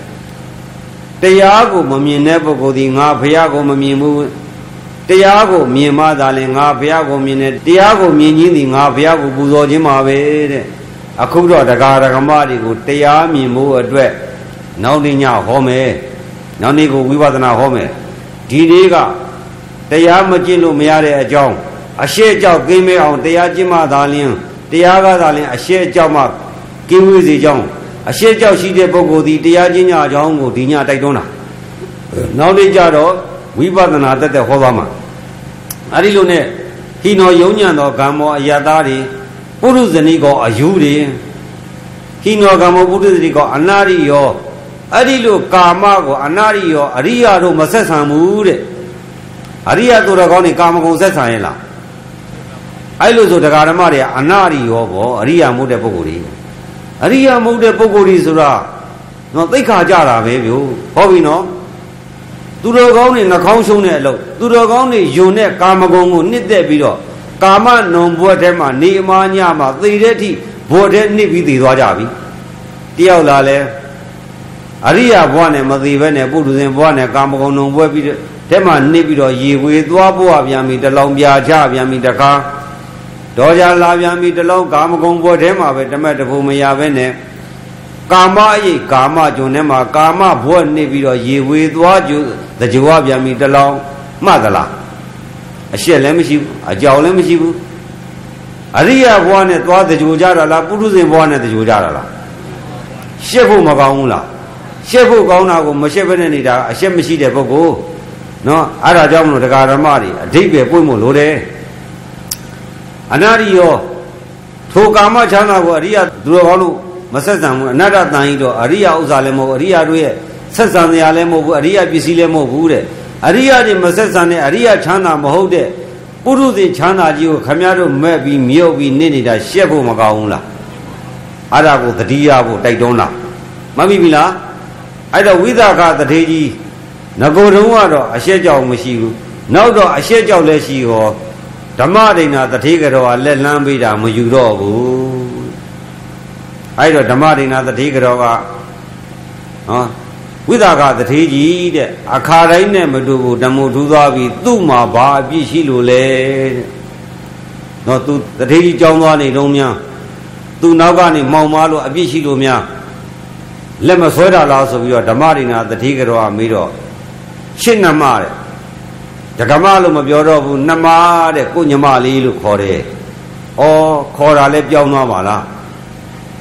တရားကိုမမြင်တဲ့ပုဂ္ဂိုလ်ဒီငါဘုရားကိုမမြင်ဘူးတရားကိုမြင်မှသာလဲငါဘုရားကိုမြင်တယ်တရားကိုမြင်ခြင်းဒီငါဘုရားကိုပူဇော်ခြင်းပါပဲတဲ့အခုတော့တရားဓမ္မတွေကိုတရားမြင်ဖို့အတွက်နောက်နေ့ညဟောမယ်နောက်နေ့ကိုဝိပဿနာဟောမယ်ဒီနေ့ကတရားမကျင့်လို့မရတဲ့အကြောင်းအရှက်ကြောက်ကိမ့်မဲအောင်တရားကျင့်မှသာလျှင်တရားကသာလျှင်အရှက်ကြောက်မှကိဝေးစေကြောင်းအရှက်ကြောက်ရှိတဲ့ပုဂ္ဂိုလ်ဒီတရားကျင့်ကြအကြောင်းကိုဒီညတိုက်တွန်းတာနောက်နေ့ကျတော့ဝိပဿနာတက်ဟောသွားမှာအဲ့ဒီလိုနဲ့ဟိနောယုံညံ့သောကံမောအယတာတွေပုရုဇဏီကောအယူတွေဟိနောကံမောပုရုဇဏီကောအနာရိယောအဲ့ဒီလိုကာမကိုအနာရိယောအရိယတို့မဆက်ဆံဘူးတဲ့အရိယသူတော်ကောင်းတွေကာမဂုဏ်ဆက်ဆံရဲ့လားအဲ့လိုဆိုတရားဓမ္မတွေကအနာရိယောပေါ့အရိယမဟုတ်တဲ့ပုဂ္ဂိုလ်တွေအရိယမဟုတ်တဲ့ပုဂ္ဂိုလ်တွေဆိုတာနော်သိက္ခာကြတာပဲဗျို့ဟုတ်ပြီနော်သူတော်ကောင်းတွေနှာခေါင်းရှုံးတဲ့အလုပ်သူတော်ကောင်းတွေယွန်တဲ့ကာမဂုဏ်ကိုနှစ်သက်ပြီးတော့ကာမနုံဘွဲ့ထဲမှာနေအမားညမှာသေတဲ့အထိဘွဲ့ထဲနှစ်ပြီးသေသွားကြပြီတယောက်လာလဲအရိယဘွားနဲ့မသေးဘဲနဲ့ပုထုဇဉ်ဘွားနဲ့ကာမဂုဏ်နုံဘွဲ့ပြီးထဲမှာနှစ်ပြီးတော့ရေဝေသွားဘွားပြန်ပြီးတလောင်ပြာချပြန်ပြီးတခါဒေါ်ကြလာပြန်ပြီးတလောင်ကာမဂုဏ်ဘွဲ့ထဲမှာပဲတမက်တဖို့မရဘဲနဲ့ကာမအရေးကာမဂျုံထဲမှာကာမဘွဲ့နှစ်ပြီးတော့ရေဝေသွားကျတကြွားပြန်ပြီးတလောင်မှတ်သလားအရှက်လည်းမရှိဘူးအကြောင်လည်းမရှိဘူးအရိယဘွားနဲ့သွားတကြွကြတာလားပုထုဇဉ်ဘွားနဲ့တကြွကြတာလားရှက်ဖို့မကောင်းဘူးလားရှက်ဖို့ကောင်းတာကိုမရှက်ဘဲနဲ့နေတာအရှက်မရှိတဲ့ပုဂ္ဂိုလ်နော်အဲ့ဒါကြောင့်မလို့တရားဓမ္မတွေအဓိပ္ပာယ်ပွင့်ဖို့လိုတယ်အနာရိယောထိုကာမချမ်းသာကိုအရိယသူတော်ကောင်းလို့မဆက်ဆံဘူးအနတ္တတန်ကြီးတော့အရိယဥစ္စာလည်းမဟုတ်အရိယတို့ရဲ့ဆက်ဆံတရားလည်းမဟုတ်ဘူးအရိယပစ္စည်းလည်းမဟုတ်ဘူးတဲ့အရိယတွေမဆက်ဆံတဲ့အရိယချမ်းသာမဟုတ်တဲ့ပုရုဇဉ်ချမ်းသာကြီးကိုခမည်းတော်မဲ့ပြီးမြုပ်ပြီးနေနေတာရှက်ဖို့မကောင်းဘူးလားအဲ့ဒါကိုတတိယဖို့တိုက်တွန်းတာမှတ်ပြီလားအဲ့တော့ဝိသကတထေကြီးငကိုယ်တုံးကတော့အရှက်ကြောက်မရှိဘူးနောက်တော့အရှက်ကြောက်လည်းရှိဟောဓမ္မဒိဏတထေကတော်ကလက်လန်းပေးတာမယူတော့ဘူးအဲ့တော့ဓမ္မဒိဏတထေကတော်ကဟောဝိသကတထေကြီးတဲ့အခါတိုင်းနဲ့မတူဘူးဓမ္မထူးသွားပြီးသူ့မှာဘာအပြစ်ရှိလို့လဲတဲ့နော်သူတထေကြီးကြောင်းသွားနေတုံးများသူနောက်ကနေမှောင်မားလို့အပြစ်ရှိလို့များလက်မဆွဲတာလားဆိုပြီးတော့ဓမ္မဒိဏတထေကတော်ကမေးတော့ရှင်းနှမတဲ့ဓကမလို့မပြောတော့ဘူးနှမတဲ့ကိုညမလေးလို့ခေါ်တယ်။ဩခေါ်တာလဲပြောင်းသွားပါလား။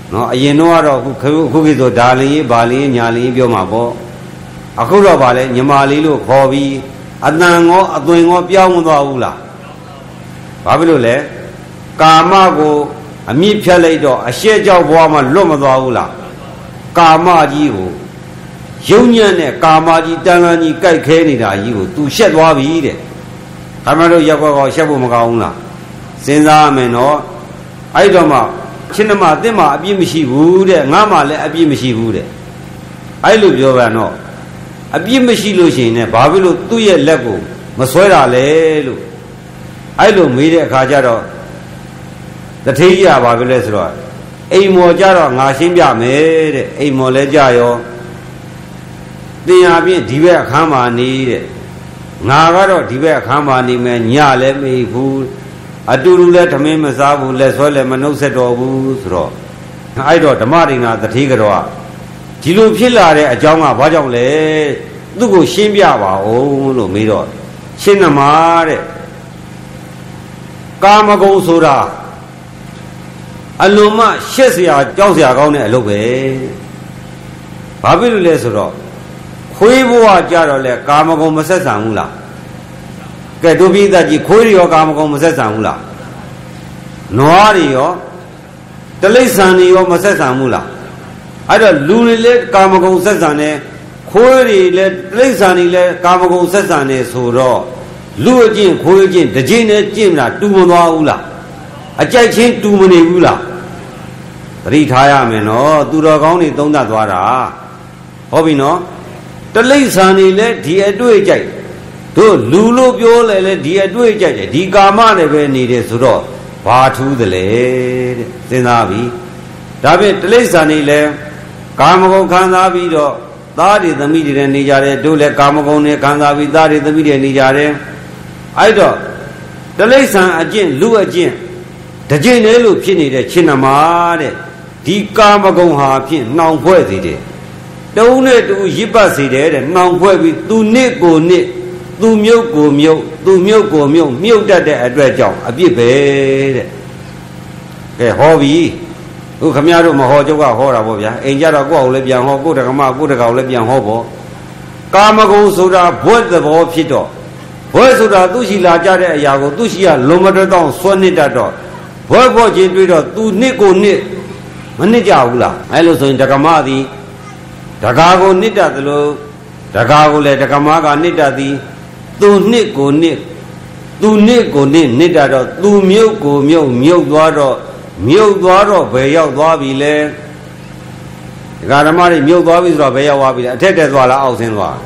နော်အရင်တော့အခုခေတ်ဆိုဒါလင်းဘာလင်းညာလင်းပြောမှာပေါ့အခုတော့ဗာလဲညီမလေးလို့ခေါ်ပြီးအတန်ရောအသွင်ရောပြောင်းမသွားဘူးလားဘာဖြစ်လို့လဲကာမကိုအမြင့်ဖြတ်လိုက်တော့အရှက်ကြောက်ဘဝမှာလွတ်မသွားဘူးလားကာမကြီးကိုယုံညံ့တဲ့ကာမကြီးတန်လန်းကြီးကြိုက်ခဲနေတာကြီးကို तू ရှက်သွားပြီတဲ့ခမတို့ရက်ကောရှက်ဖို့မကောင်းဘူးလားစဉ်းစားရမယ်နော်အဲ့တော့မှချင်းနမအစ်မအပြစ်မရှိဘူးတဲ့ငါမှလည်းအပြစ်မရှိဘူးတဲ့အဲ့လိုပြောပါတော့အပြစ်မရှိလို့ရှိရင်ねဘာဖြစ်လို့သူ့ရဲ့လက်ကိုမဆွဲတာလဲလို့အဲ့လိုမေးတဲ့အခါကျတော့တထေးကြီးကဘာဖြစ်လဲဆိုတော့အိမ်မော်ကြတော့ငါရှင်းပြမယ်တဲ့အိမ်မော်လဲကြရောတင်ရဖြင့်ဒီဘက်အခန်းမှာနေတဲ့ငါကတော့ဒီဘက်အခန်းမှာနေမယ်ညလည်းမေးဘူးအတူတူလည်းဓမင်းမစားဘူးလက်ဆွဲလည်းမနှုတ်ဆက်တော်ဘူးဆိုတော့အဲ့တော့ဓမ္မဒိဋ္ဌာသတိကတော့ဒီလိုဖြစ်လာတဲ့အကြောင်းကဘာကြောင့်လဲသူ့ကိုရှင်းပြပါဦးလို့မေးတော့ရှင်းနမတဲ့ကာမဂုဏ်ဆိုတာအလုံးမရှက်စရာကြောက်စရာကောင်းတဲ့အလုပ်ပဲဘာဖြစ်လို့လဲဆိုတော့ခွေးဘဝကြတော့လေကာမဂုဏ်မဆက်ဆံဘူးလားကဲတို့ပိသကြီးခွေးတွေရောကာမဂုဏ်မဆက်ဆံဘူးလားနွားတွေရောတိရစ္ဆာန်တွေရောမဆက်ဆံဘူးလားအဲ့တော့လူတွေလည်းကာမဂုဏ်ဆက်ဆံတယ်ခွေးတွေလည်းတိရစ္ဆာန်တွေလည်းကာမဂုဏ်ဆက်ဆံတယ်ဆိုတော့လူအကျင့်ခွေးအကျင့်တစ်ချိန်နဲ့ကျင့်မလားတူမသွားဘူးလားအကြိုက်ချင်းတူမနေဘူးလားသတိထားရမယ်နော်သူတော်ကောင်းတွေသုံးသပ်သွားတာဟုတ်ပြီနော်တိရစ္ဆာန်တွေလည်းဒီအတွေ့အကြိုက်တို့လူလို့ပြောလဲလေဒီအတွေ့အကြိုက်တယ်ဒီကာမနဲ့ပဲနေတယ်ဆိုတော့ဘာထူးသလဲတဲ့စဉ်းစားပြီဒါဖြင့်တိရစ္ဆာန်တွေလည်းကာမဂုဏ်ခံစားပြီးတော့သားတွေသမီးတွေနဲ့နေကြတယ်တို့လည်းကာမဂုဏ်နဲ့ခံစားပြီးသားတွေသမီးတွေနေကြတယ်အဲ့တော့တိရစ္ဆာန်အကျင့်လူအကျင့်တကျင့်လေးလို့ဖြစ်နေတဲ့ရှင်နမတဲ့ဒီကာမဂုဏ်ဟာဖြင့်နှောင်ဖွဲ့စေတယ်တုံးနဲ့တူရစ်ပတ်စေတယ်တဲ့နှောင်ဖွဲ့ပြီးသူနစ်ကိုနစ်သူမြုပ်ကိုမြုပ်သူမြုပ်ကိုမြုပ်မြုပ်တတ်တဲ့အတွက်ကြောင့်အပြစ်ပဲတဲ့ကဲဟောပြီခုခမရတို့မဟောကျုပ်ကဟောတာပေါ့ဗျာအိမ်ကြတော့ကိုယ့်အောင်လည်းပြန်ဟောကိုယ့်တက္ကမကိုယ့်တကောင်လည်းပြန်ဟောပေါ့ကာမဂုဏ်ဆိုတာဘွဲ့သဘောဖြစ်တော့ဘွဲ့ဆိုတာသူရှိလာကြတဲ့အရာကိုသူရှိကလွန်မတွတော့စွန့်နစ်တတ်တော့ဘွဲ့ဖို့ချင်းတွေးတော့သူနစ်ကိုနစ်မနစ်ကြဘူးလားအဲလိုဆိုရင်တက္ကမသည်တက္ကာကိုနစ်တတ်သလိုတက္ကာကိုလည်းတက္ကမကနစ်တတ်သည်သူနှစ်ကိုနှစ်သူနှစ်ကိုနှစ်နစ်တတ်တော့သူမြုပ်ကိုမြုပ်မြုပ်သွားတော့ဘယ်ရောက်သွားပြီလဲဒကာဓမ္မတွေမြုပ်သွားပြီဆိုတော့ဘယ်ရောက်သွားပြီလဲအထက်တက်သွားလားအောက်ဆင်းသွား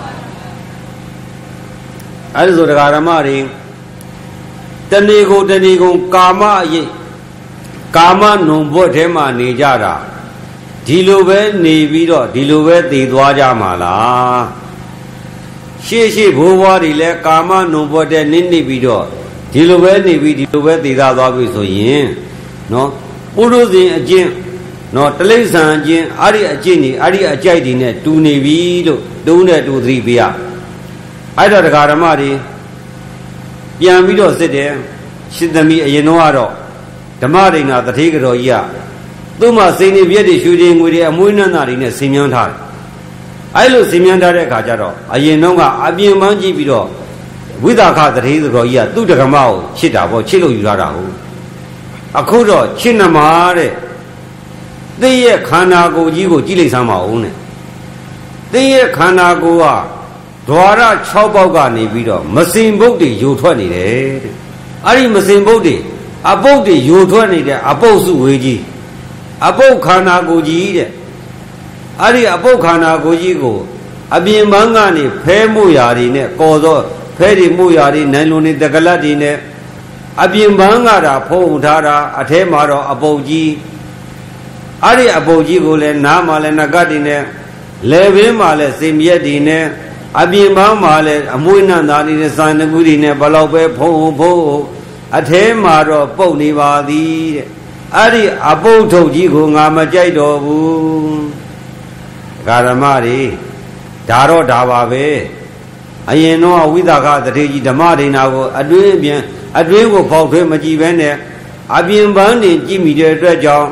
အဲ့ဒါဆိုဒကာဓမ္မတွေတဏီကိုကာမအရေးကာမနုံဘွတ်ထဲမှာနေကြတာဒီလိုပဲနေပြီးတော့ဒီလိုပဲသိသွားကြမှာလားရှေ့ဘိုးဘွားတွေလည်းကာမနုံဘွတ်ထဲနစ်ပြီးတော့ဒီလိုပဲနေပြီးဒီလိုပဲသိသားသွားပြီဆိုရင်နော်ပုရုဇဉ်အကျင့်နော်တိရစ္ဆာန်အကျင့်အဲ့ဒီအကျင့်တွေအဲ့ဒီအကြိုက်တွေနဲ့တူနေပြီလို့တုံးနဲ့တူသတိပေးရအဲ့တော့ဒကာဓမ္မတွေပြန်ပြီးတော့စစ်တယ်ရှင်သမီးအရင်တော့ကတော့ဓမ္မဒိဋ္ဌာတထေးကတော်ကြီးကသူ့မှာစိန်နေပြည့်တွေရွှေတွေငွေတွေအမွှေးနှံတာတွေနဲ့ဆင်မြန်းထားတယ်အဲ့လိုဆင်မြန်းထားတဲ့အခါကျတော့အရင်တော့ကအပြင်ပန်းကြည့်ပြီးတော့ဝိသခတထေးတော်ကြီးကသူ့တက္ကမကိုချစ်တာပေါ့ချစ်လို့ယူလာတာဟုတ်အခုတော့ချစ်နမတဲ့သိရဲ့ခန္ဓာကိုယ်ကြီးကိုကြည့်လိုက်စမ်းပါဦးနဲ့သိရဲ့ခန္ဓာကိုယ်ကဓဝရ6ပေါက်ကနေပြီးတော့မစင်ဘုတ်တွေယိုထွက်နေတယ်တဲ့အဲ့ဒီမစင်ဘုတ်တွေအပုတ်တွေယိုထွက်နေတဲ့အပုတ်စုဝေးကြီးအပုတ်ခန္ဓာကိုယ်ကြီးတဲ့အဲ့ဒီအပုတ်ခန္ဓာကိုယ်ကြီးကိုအပြင်ပန်းကနေဖဲမို့ရာတွေနဲ့ကော်သောဖဲတွေမို့ရာတွေနိုင်လွန်တွေတကလတ်တွေနဲ့အပြင်ပန်းကတာဖုံးထားတာအထဲမှာတော့အပုတ်ကြီးအဲ့ဒီအပုတ်ကြီးကိုလည်းနားမှာလည်းနဂတ်တွေနဲ့လေပင်မှာလည်းစိမ်ရက်တွေနဲ့အပြင်ပန်းမှာလည်းအမွှေးနှံသားတွေနဲ့စာနကူတွေနဲ့ဘလောက်ပဲဖုံးအထဲမှာတော့ပုတ်နေပါသည်တဲ့အဲ့ဒီအပုတ်ထုတ်ကြီးကိုငါမကြိုက်တော့ဘူးဓမ္မတွေဒါတော့ဒါပါပဲအရင်တော့ဝိသခတထေးကြီးဓမ္မဒိဋ္ဌာကိုအတွင်းကိုပေါက်ထွေးမကြည့်ပဲနဲ့အပြင်ပန်းတင်ကြည့်မိတဲ့အတွက်ကြောင့်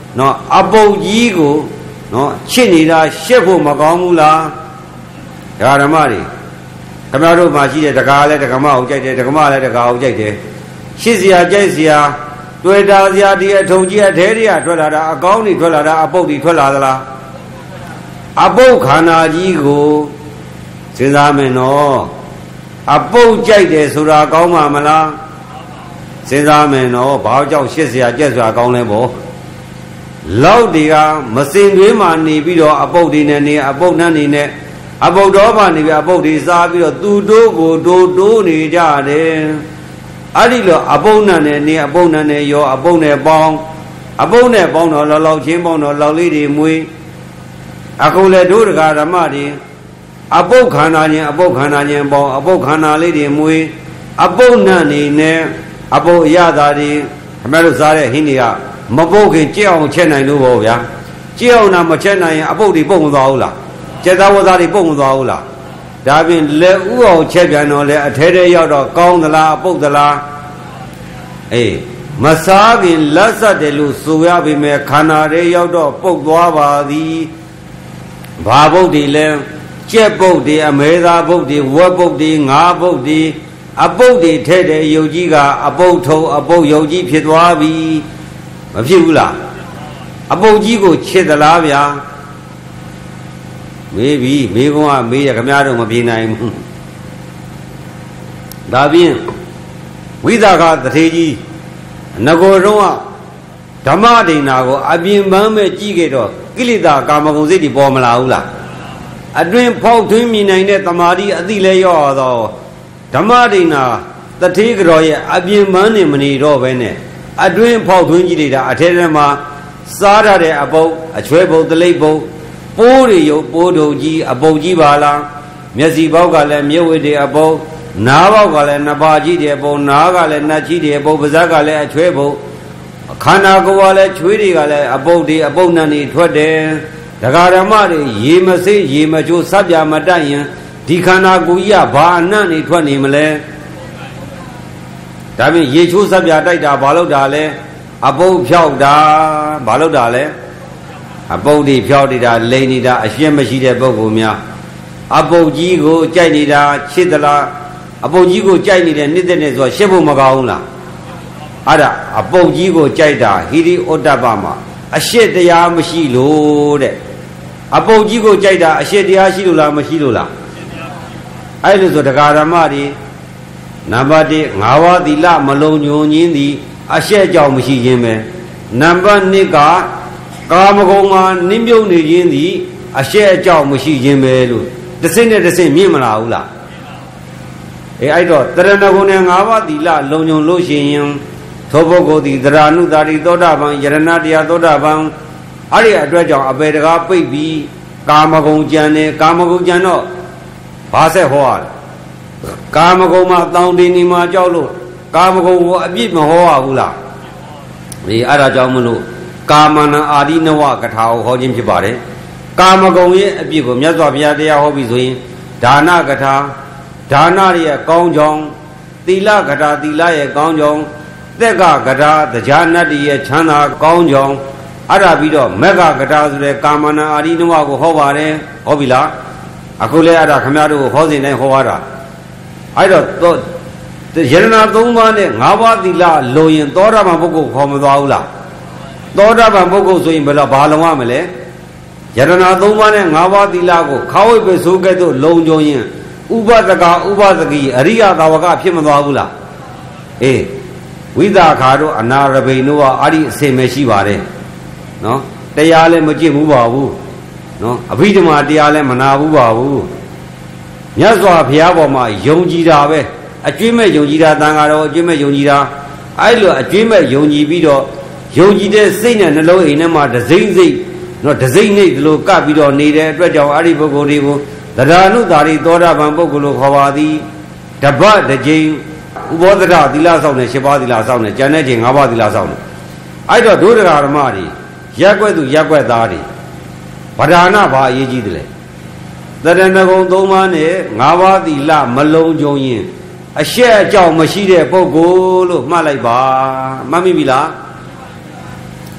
နော်အပုတ်ကြီးကိုနော်ချစ်နေတာရှက်ဖို့မကောင်းဘူးလားဓမ္မတွေခင်ဗျားတို့မှရှိတဲ့တကားလဲတက္ကမအောင်ကြိုက်တယ်တက္ကမလဲတကားအောင်ကြိုက်တယ်ရှစ်စရာကြိုက်စရာတွေ့တာစရာဒီအထုံကြီးအထဲတွေကထွက်လာတာအကောင်းတွေထွက်လာတာအပုတ်တွေထွက်လာသလားအပုတ်ခန္ဓာကြီးကိုစဉ်းစားမယ်နော်အပုတ်ကြိုက်တယ်ဆိုတာကောင်းမှာမလားစဉ်းစားမယ်နော်ဘာကြောင့်ရှစ်စရာကြက်စရာကောင်းလဲပေါ့လောက်တွေကမစင်သွေးမှနေပြီးတော့အပုတ်တွေနဲ့နေအပုတ်နှံ့နေနဲ့အပုတ်တော်မှနေပြီးအပုတ်တွေစားပြီးတော့သူတို့ကိုတိုးနေကြတယ်အဲ့ဒီလိုအပုတ်နှံ့နဲ့နေအပုတ်နှံ့နဲ့ရောအပုတ်နဲ့ပေါင်းတော့လောက်ချင်းပေါင်းတော့လောက်လေးတွေမွေးအခုလေတို့တကာဓမ္မတွေအပုတ်ခန္ဓာချင်းအပုတ်ခန္ဓာချင်းပေါင်းအပုတ်ခန္ဓာလေးတွေမွေးအပုတ်နှံ့နေနဲ့အပုတ်အရသာတွေအမေတို့စားတဲ့ဟင်းတွေကမပုတ်ခင်ကြက်အောင်ချက်နိုင်လို့ပေါ့ဗျာကြက်အောင်နာမချက်နိုင်ရင်အပုတ်တွေပုတ်မသွားဘူးလားကျက်သားဝသားတွေပုတ်မသွားဘူးလားဒါဖြင့်လက်ဥအောင်ချက်ပြန်တော့လေအထဲထဲရောက်တော့ကောင်းသလားပုတ်သလားအေးမစားခင်လက်ဆက်တယ်လို့ဆိုရပေမဲ့ခန္ဓာတွေရောက်တော့ပုတ်သွားပါသည်ဘာပုတ်တွေလဲကြက်ပုတ်တွေအမဲသားပုတ်တွေဝက်ပုတ်တွေငါးပုတ်တွေအပုတ်တွေထဲတဲ့ယုတ်ကြီးကအပုတ်ထုံအပုတ်ယုတ်ကြီးဖြစ်သွားပြီမဖြစ်ဘူးလားအပုတ်ကြီးကိုချစ်သလားဗျာမေးပြီမေးကုန်းကမေးရခင်ဗျားတို့မပြေနိုင်ဘူးဒါဖြင့်ဝိသကတထေကြီးငကိုယ်တော့ဓမ္မဒိဏကိုအပြင်ပန်းမဲ့ကြည့်ခဲ့တော့ကိလေသာကာမဂုဏ်စိတ်တွေပေါ်မလာဘူးလားအတွင်ဖောက်ထွင်းမြင်နိုင်တဲ့တမာတိအသိလဲရောတော့ဓမ္မဒိဏတထေကတော်ရဲ့အပြင်ပန်းနေမနေတော့ပဲနဲ့အတွင်ဖောက်ထွင်းကြည့်လိုက်တာအထဲထဲမှာစားရတဲ့အပုတ်အချွဲပုတ်တလိပ်ပုတ်ပိုးတွေရုပ်ပိုးတို့ကြီးအပုတ်ကြီးပါလားမျက်စိပေါက်ကလည်းမြုပ်ဝိတွေအပုတ်နားပေါက်ကလည်းနှစ်ပါးကြီးတယ်ပုတ်နားကလည်းနှက်ကြီးတယ်ပုတ်ပါးစပ်ကလည်းအချွဲပုတ်ခန္ဓာကိုယ်ကလည်းချွေးတွေကလည်းအပုတ်တွေအပုတ်နှံတွေထွက်တယ်ဒကာဓမ္မတွေရေမစေးရေမချိုးစပ်ပြမတတ်ရင်ဒီခန္ဓာကိုယ်ကြီးကဘာအနှံ့နေထွက်နေမလဲဒါဖြင့်ရေချိုးစပ်ပြတိုက်တာဘာလို့တာလဲအပုတ်ဖြောက်တာဘာလို့တာလဲအပုတ်တွေဖြောက်နေတာလိန်နေတာအရှင်းမရှိတဲ့ပုဂ္ဂိုလ်များအပုတ်ကြီးကိုကြိုက်နေတာချစ်သလားအပုတ်ကြီးကိုကြိုက်နေတဲ့နှစ်သက်နေဆိုရှင်းဖို့မကောင်းဘူးလားအဲ့ဒါအပုတ်ကြီးကိုကြိုက်တာဟိရိဩတ္တပမှာအရှင်းတရားမရှိလို့တဲ့အပုတ်ကြီးကိုကြိုက်တာအရှင်းတရားရှိလို့လားမရှိလို့လားအဲ့လိုဆိုတရားဓမ္မတွေနံပါတ်1 5 ပါးသီလမလုံညုံခြင်းသည်အရှက်ကြောင့်မရှိခြင်းပဲနံပါတ်2ကကာမဂုဏ်မှာနင်းမြုပ်နေခြင်းသည်အရှက်အကြောင်းမရှိခြင်းပဲလို့တစ်စိမ့်နဲ့တစ်စိမ့်မြင့်မလာဘူးလားအဲ့တော့တရဏဂုဏ်နဲ့5 ပါးသီလလုံညုံလို့ရှိရင်သောပုဂ္ဂိုလ်သည်သရဏုသာရိသောတာပန်ယရဏတရားသောတာပန်အဲ့ဒီအတွက်ကြောင့်အပေတကားပိတ်ပြီးကာမဂုဏ်ကြံတယ်ကာမဂုဏ်ကြံတော့ဘာဆက်ဟောရလဲကာမဂုဏ်မှာတောင်းတင်နေမှာကြောက်လို့ကာမဂုဏ်ကိုအပြစ်မဟောရဘူးလားဒီအဲ့ဒါကြောင့်မလို့ကာမနံအာရိနဝကထာကိုဟောခြင်းဖြစ်ပါတယ်ကာမဂုဏ်ရဲ့အပြစ်ကိုမြတ်စွာဘုရားတရားဟောပြီးဆိုရင်ဒါနကထာဒါနရဲ့ကောင်းကြောင်းသီလကထာသီလရဲ့ကောင်းကြောင်းသက်ကကထာတရားနတ္တိရဲ့ချမ်းသာကောင်းကြောင်းအဲ့ဒါပြီးတော့မက္ခကထာဆိုတဲ့ကာမနံအာရိနဝကိုဟောပါတယ်ဟောပြီလားအခုလဲအဲ့ဒါခမရတို့ကိုဟောစဉ်တိုင်းဟောရတာအဲ့တော့ယရဏ3 ပါးနဲ့5 ပါးသီလလိုရင်သောတာပန်ပုဂ္ဂိုလ်ခေါ်မသွားဘူးလားသောတာပန်ပုဂ္ဂိုလ်ဆိုရင်ဘယ်တော့ဘာလုံရမလဲယရဏ3 ပါးနဲ့5 ပါးသီလကိုခါဝိပ္ပဆိုကဲ့သို့လုံကြုံရင်ဥပဒကဥပဒကီအရိယသာဝကဖြစ်မသွားဘူးလားအေးဝိသခါတို့အနာရဘိန်တို့ကအဲ့ဒီအစင်ပဲရှိပါတယ်နော်တရားလည်းမကြည့်ဘူးပါဘူးနော်အဘိဓမ္မာတရားလည်းမနာဘူးပါဘူးမြတ်စွာဘုရားပေါ်မှာယုံကြည်တာပဲအကျွေးမဲ့ယုံကြည်တာတန်ဃာတော်အကျွေးမဲ့ယုံကြည်တာအဲ့လိုအကျွေးမဲ့ယုံကြည်ပြီးတော့ယုံကြည်တဲ့စိတ်နဲ့နှလုံးအိမ်ထဲမှာဒစိမ့်စိတ်နော်ဒစိမ့်နေဒီလိုကပ်ပြီးတော့နေတဲ့အတွက်ကြောင့်အဲ့ဒီပုဂ္ဂိုလ်တွေကိုသရဏုသာရိသောတာပန်ပုဂ္ဂိုလ်လို့ခေါ်ပါသည်တပတ်တစ်ကြိမ်ဥဘောဓရသီလဆောင်နဲ့7 ပါးသီလဆောင်နဲ့ကျန်တဲ့ချိန်5 ပါးသီလဆောင်နဲ့အဲ့တော့ဒုဒကာဓမ္မတွေရက်ွက်သူရက်ွက်သားတွေဗဒါနဘာအရေးကြီးတယ်လဲတရဏဂုံ3 ပါးနဲ့5 ပါးသီလမလုံးကြုံရင်အရှက်အကြောင်းမရှိတဲ့ပုဂ္ဂိုလ်လို့မှတ်လိုက်ပါမှတ်မိပြီလား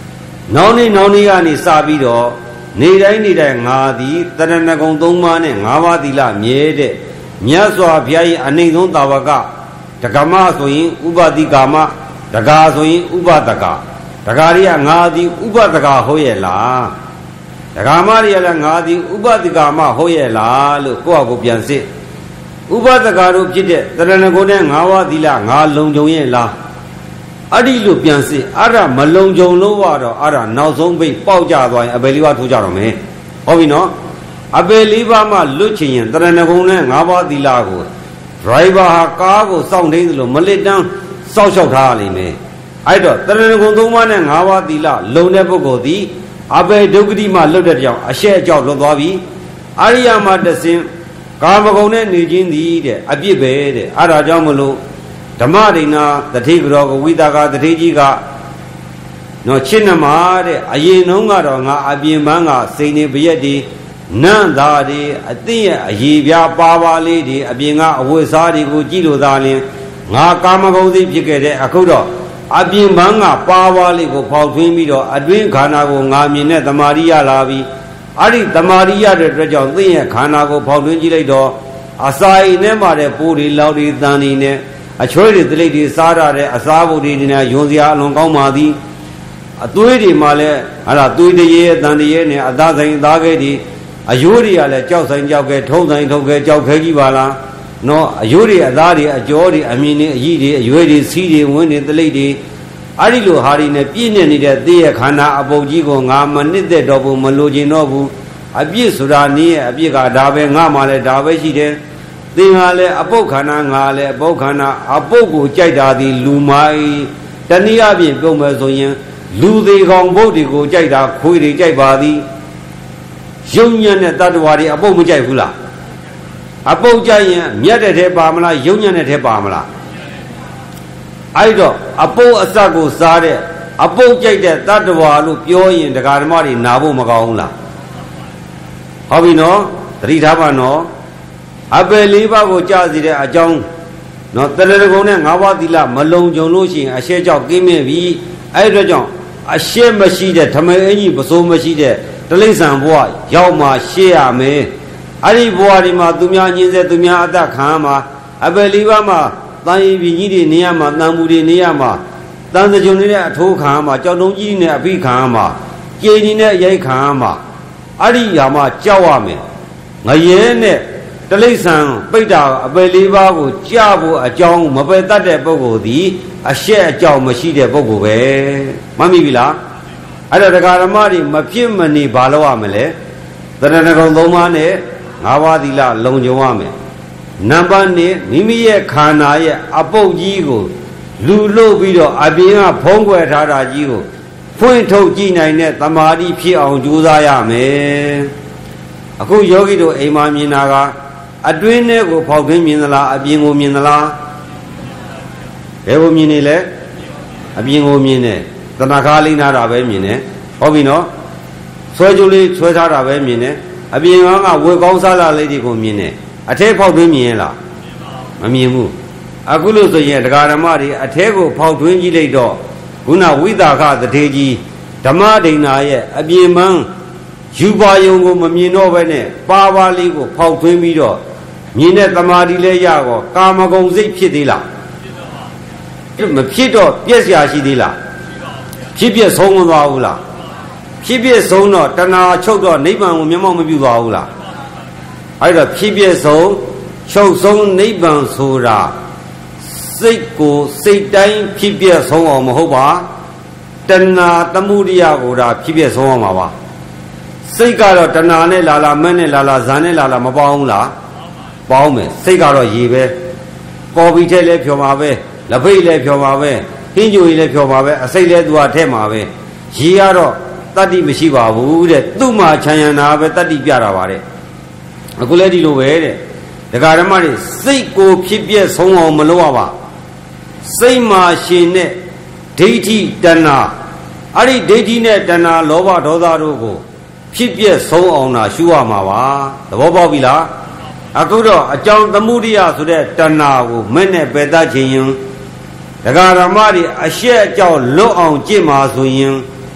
နောင်နေကနေစပြီးတော့နေတိုင်းငါသည်တရဏဂုံ၃ပါးနဲ့၅ပါးသီလမြဲတဲ့မြတ်စွာဘုရား၏အနှိမ့်ဆုံးတာဝကဒကမဆိုရင်ဥပတိကာမဒကာဆိုရင်ဥပဒကာဒကာတွေကငါသည်ဥပဒကာဟုတ်ရဲ့လားဒကာမတွေကလည်းငါသည်ဥပတိကာမဟုတ်ရဲ့လားလို့ကိုယ့်အကိုပြန်စစ်ဥပဒကာတို့ဖြစ်တဲ့တရဏဂုံနဲ့၅ပါးသီလငါလုံခြုံရဲ့လားအဲ့ဒီလိုပြန်စစ်အဲ့ဒါမလုံခြုံလို့တော့အဲ့ဒါနောက်ဆုံးပိတ်ပေါက်ကြသွားရင်အပယ်လေးပါးထိုးကြတော့မယ်ဟုတ်ပြီနော်အပယ်လေးပါးမှလွတ်ချင်ရင်တရဏဂုံနဲ့၅ပါးသီလကို driver ဟာကားကိုစောင့်နေသလိုမလစ်တန်းစောက်ရှောက်ထားရလိမ့်မယ်အဲ့တော့တရဏဂုံ၃ပါးနဲ့၅ပါးသီလလုံတဲ့ပုဂ္ဂိုလ်သည်အပယ်ဒုက္ခတိမှလွတ်တဲ့ကြောင့်အရှက်အကြောက်လွတ်သွားပြီအရိယာမတဆင်းကာမဂုဏ်နဲ့နေခြင်းသည်တဲ့အပြစ်ပဲတဲ့အဲ့ဒါကြောင့်မလို့ဓမ္မဒိဏတတိကရောကဝိတာကတတိကြီးကနော်ချစ်နှမတဲ့အရင်နှုံးကတော့ငါအပြင်ပန်းကစိန်နေပရက်ဒီနန့်သားတွေအသိရဲ့အည်ပြားပါလေးတွေအပြင်ကအဝတ်စားတွေကိုကြည့်လို့သာလင်ငါကာမဂုဏ်သိဖြစ်ခဲ့တဲ့အခုတော့အပြင်ပန်းကပါလေးကိုဖောက်ထွင်းပြီးတော့အတွင်းခန္ဓာကိုငါမြင်တဲ့တမာရိယလာပြီးအဲ့ဒီတမာရိယတဲ့အတွက်ကြောင့်သိရဲ့ခန္ဓာကိုဖောက်ထွင်းကြည့်လိုက်တော့အစာအိမ်နဲ့မှတဲ့ပိုးတွေလောက်တွေတန်တွေနဲ့အချွေးတွေတလိပ်တွေစားရတဲ့အစားဘုတ်တွေနဲ့ယွန်စရာအလွန်ကောင်းပါသည်အသွေးတွေမှလည်းဟာလားသွေးတရေတန်တရေနဲ့အသားဆိုင်သားခဲတွေအယိုးတွေကလည်းကြောက်ဆိုင်ကြောက်ခဲထုံးဆိုင်ထုံးခဲကြောက်ခဲကြီးပါလားနော်အယိုးတွေအသားတွေအကြောတွေအမြင်တွေအရည်တွေအရွယ်တွေစီးတွေဝင်းတွေတလိပ်တွေအဲ့ဒီလိုဟာတွေနဲ့ပြည့်နေနေတဲ့သေရခန္ဓာအပုပ်ကြီးကိုငါမနစ်သက်တော့ဘူးမလိုချင်တော့ဘူးအပြစ်ဆိုတာနည်းရဲ့အပြစ်ကဒါပဲငါမှလည်းဒါပဲရှိတယ်သင်ကလည်းအပုပ်ခန္ဓာငါလည်းအပုပ်ခန္ဓာအပုပ်ကိုကြိုက်တာသည်လူမိုင်းတနည်းအားဖြင့်ပြောမယ်ဆိုရင်လူသေးကောင်ဘုတ်တွေကိုကြိုက်တာခွေတွေကြိုက်ပါသည်ယုံညံ့တဲ့တ attva တွေအပုပ်မကြိုက်ဘူးလားအပုပ်ကြိုက်ရင်မြတ်တဲ့ထဲပါမလားယုံညံ့တဲ့ထဲပါမလားအဲ့တော့အပုပ်အစကိုစားတဲ့အပုပ်ကြိုက်တဲ့တ attva လို့ပြောရင်ဒကာဓမ္မတွေနာဖို့မကောင်းဘူးလားဟုတ်ပြီနော်သတိထားပါနော်အပယ်လေးပါးကိုကြားစီတဲ့အကြောင်းနော်တရဏဂုံနဲ့၅ပါးသီလမလုံခြုံလို့ရှိရင်အရှက်ကြောင့်ကင်းမြဲပြီအဲ့အတွက်ကြောင့်အရှက်မရှိတဲ့ထမဲအင်ကြီးပစိုးမရှိတဲ့တလိษံဘဝရောက်မှရှေ့ရမယ်အဲ့ဒီဘဝဒီမှာသူများညင်းစေသူများအသက်ခံမှာအပယ်လေးပါးမှာတန်ရင်ပြည်ကြီးတွေနေရမှာတန်မူတွေနေရမှာတန်စကြုံနေတဲ့အထိုးခံမှာကြောက်တုံးကြီးနဲ့အဖိခံမှာကြေကြီးနဲ့ရိုက်ခံမှာအဲ့ဒီຢာမှာကြောက်ရမယ်ငရဲနဲ့တလိษံပိဋ္ဌာအပယ်လေးပါးကိုကြားဖို့အကြောင်းမပယ်တတ်တဲ့ပုဂ္ဂိုလ်သည်အရှက်အကြောင်းမရှိတဲ့ပုဂ္ဂိုလ်ပဲမှတ်မိပြီလားအဲ့တော့ဒကာဓမ္မတွေမဖြစ်မနေဘာလို့ရမလဲတရဏဂုံ၃ပါးနဲ့၅ပါးသီလလုံခြုံရမယ်နံပါတ်2မိမိရဲ့ခန္ဓာရဲ့အပုပ်ကြီးကိုလူလို့ပြီးတော့အပြင်ကဖုံးကွယ်ထားတာကြီးကိုဖွင့်ထုတ်ကြည့်နိုင်တဲ့တမာတိဖြစ်အောင်ကြိုးစားရမယ်အခုယောဂီတို့အိမ်မှာမြင်တာကအတွင်းထဲကိုဖောက်ထွင်းမြင်သလားအပြင်ကိုမြင်သလားဘယ်ကိုမြင်နေလဲအပြင်ကိုမြင်တယ်တဏှာခါလိမ့်ထားတာပဲမြင်တယ်ဟုတ်ပြီနော်ဆွဲကြိုးလေးဆွဲထားတာပဲမြင်တယ်အပြင်ကဝေကောင်းစားလာလေးတွေကိုမြင်တယ်အထဲဖောက်ထွင်းမြင်ရလားမမြင်ဘူးအခုလို့ဆိုရင်ဒကာဓမ္မတွေအထဲကိုဖောက်ထွင်းကြည့်လိုက်တော့ခုနဝိတာခတထေကြီးဓမ္မဒိဏရဲ့အပြင်ပန်းယူပါယုံကိုမမြင်တော့ဘဲနဲ့ပါလေးကိုဖောက်ထွင်းပြီးတော့မြင်တဲ့တမာတိလဲရကောကာမဂုဏ်စိတ်ဖြစ်သေးလားမဖြစ်တော့ပြည့်စရာရှိသေးလားဖြစ်ပြဆုံးမသွားဘူးလားဖြစ်ပြဆုံးတော့တဏှာချုပ်တော့နိဗ္ဗာန်ကိုမျက်မှောက်မပြုသွားဘူးလားအဲ့တော့ဖြစ်ပြဆုံးချုပ်ဆုံးနိဗ္ဗာန်ဆိုတာစိတ်ကိုစိတ်တိုင်းဖြစ်ပြဆုံးအောင်မဟုတ်ပါတဏှာသမှုရိယကိုဒါဖြစ်ပြဆုံးအောင်ပါပါစိတ်ကတော့တဏှာနဲ့လာလာမက်နဲ့လာလာဇာနဲ့လာလာမပေါင်းဘူးလားပေါင်းမယ်စိတ်ကတော့ရေပဲကော်ပီထဲလဲဖြော်မှာပဲလက်ဖိတ်လဲဖြော်မှာပဲဟင်းကြိုကြီးလဲဖြော်မှာပဲအစိတ်လဲသူကထဲမှာပဲရေကတော့တတ္တိမရှိပါဘူးတဲ့သူ့မှာခြံရံတာပဲတတ္တိပြတာပါတဲ့အခုလဲဒီလိုပဲတဲ့ဒကာဓမ္မတွေစိတ်ကိုဖြစ်ပြဆုံးအောင်မလုပ်ရပါစိတ်မှာရှင်တဲ့ဒိဋ္ဌိတဏှာအဲ့ဒီဒိဋ္ဌိနဲ့တဏှာလောဘဒေါသတို့ကိုဖြစ်ပြဆုံးအောင်တာရှုရမှာပါသဘောပေါက်ပြီလားအခုတော့အကြောင်းသမှုရိယဆိုတဲ့တဏှာကိုမဲ့နဲ့ပယ်တတ်ခြင်းရင်ဒကာဓမ္မတွေအရှက်အကြောင်းလွတ်အောင်ကြင့်မှာဆိုရင်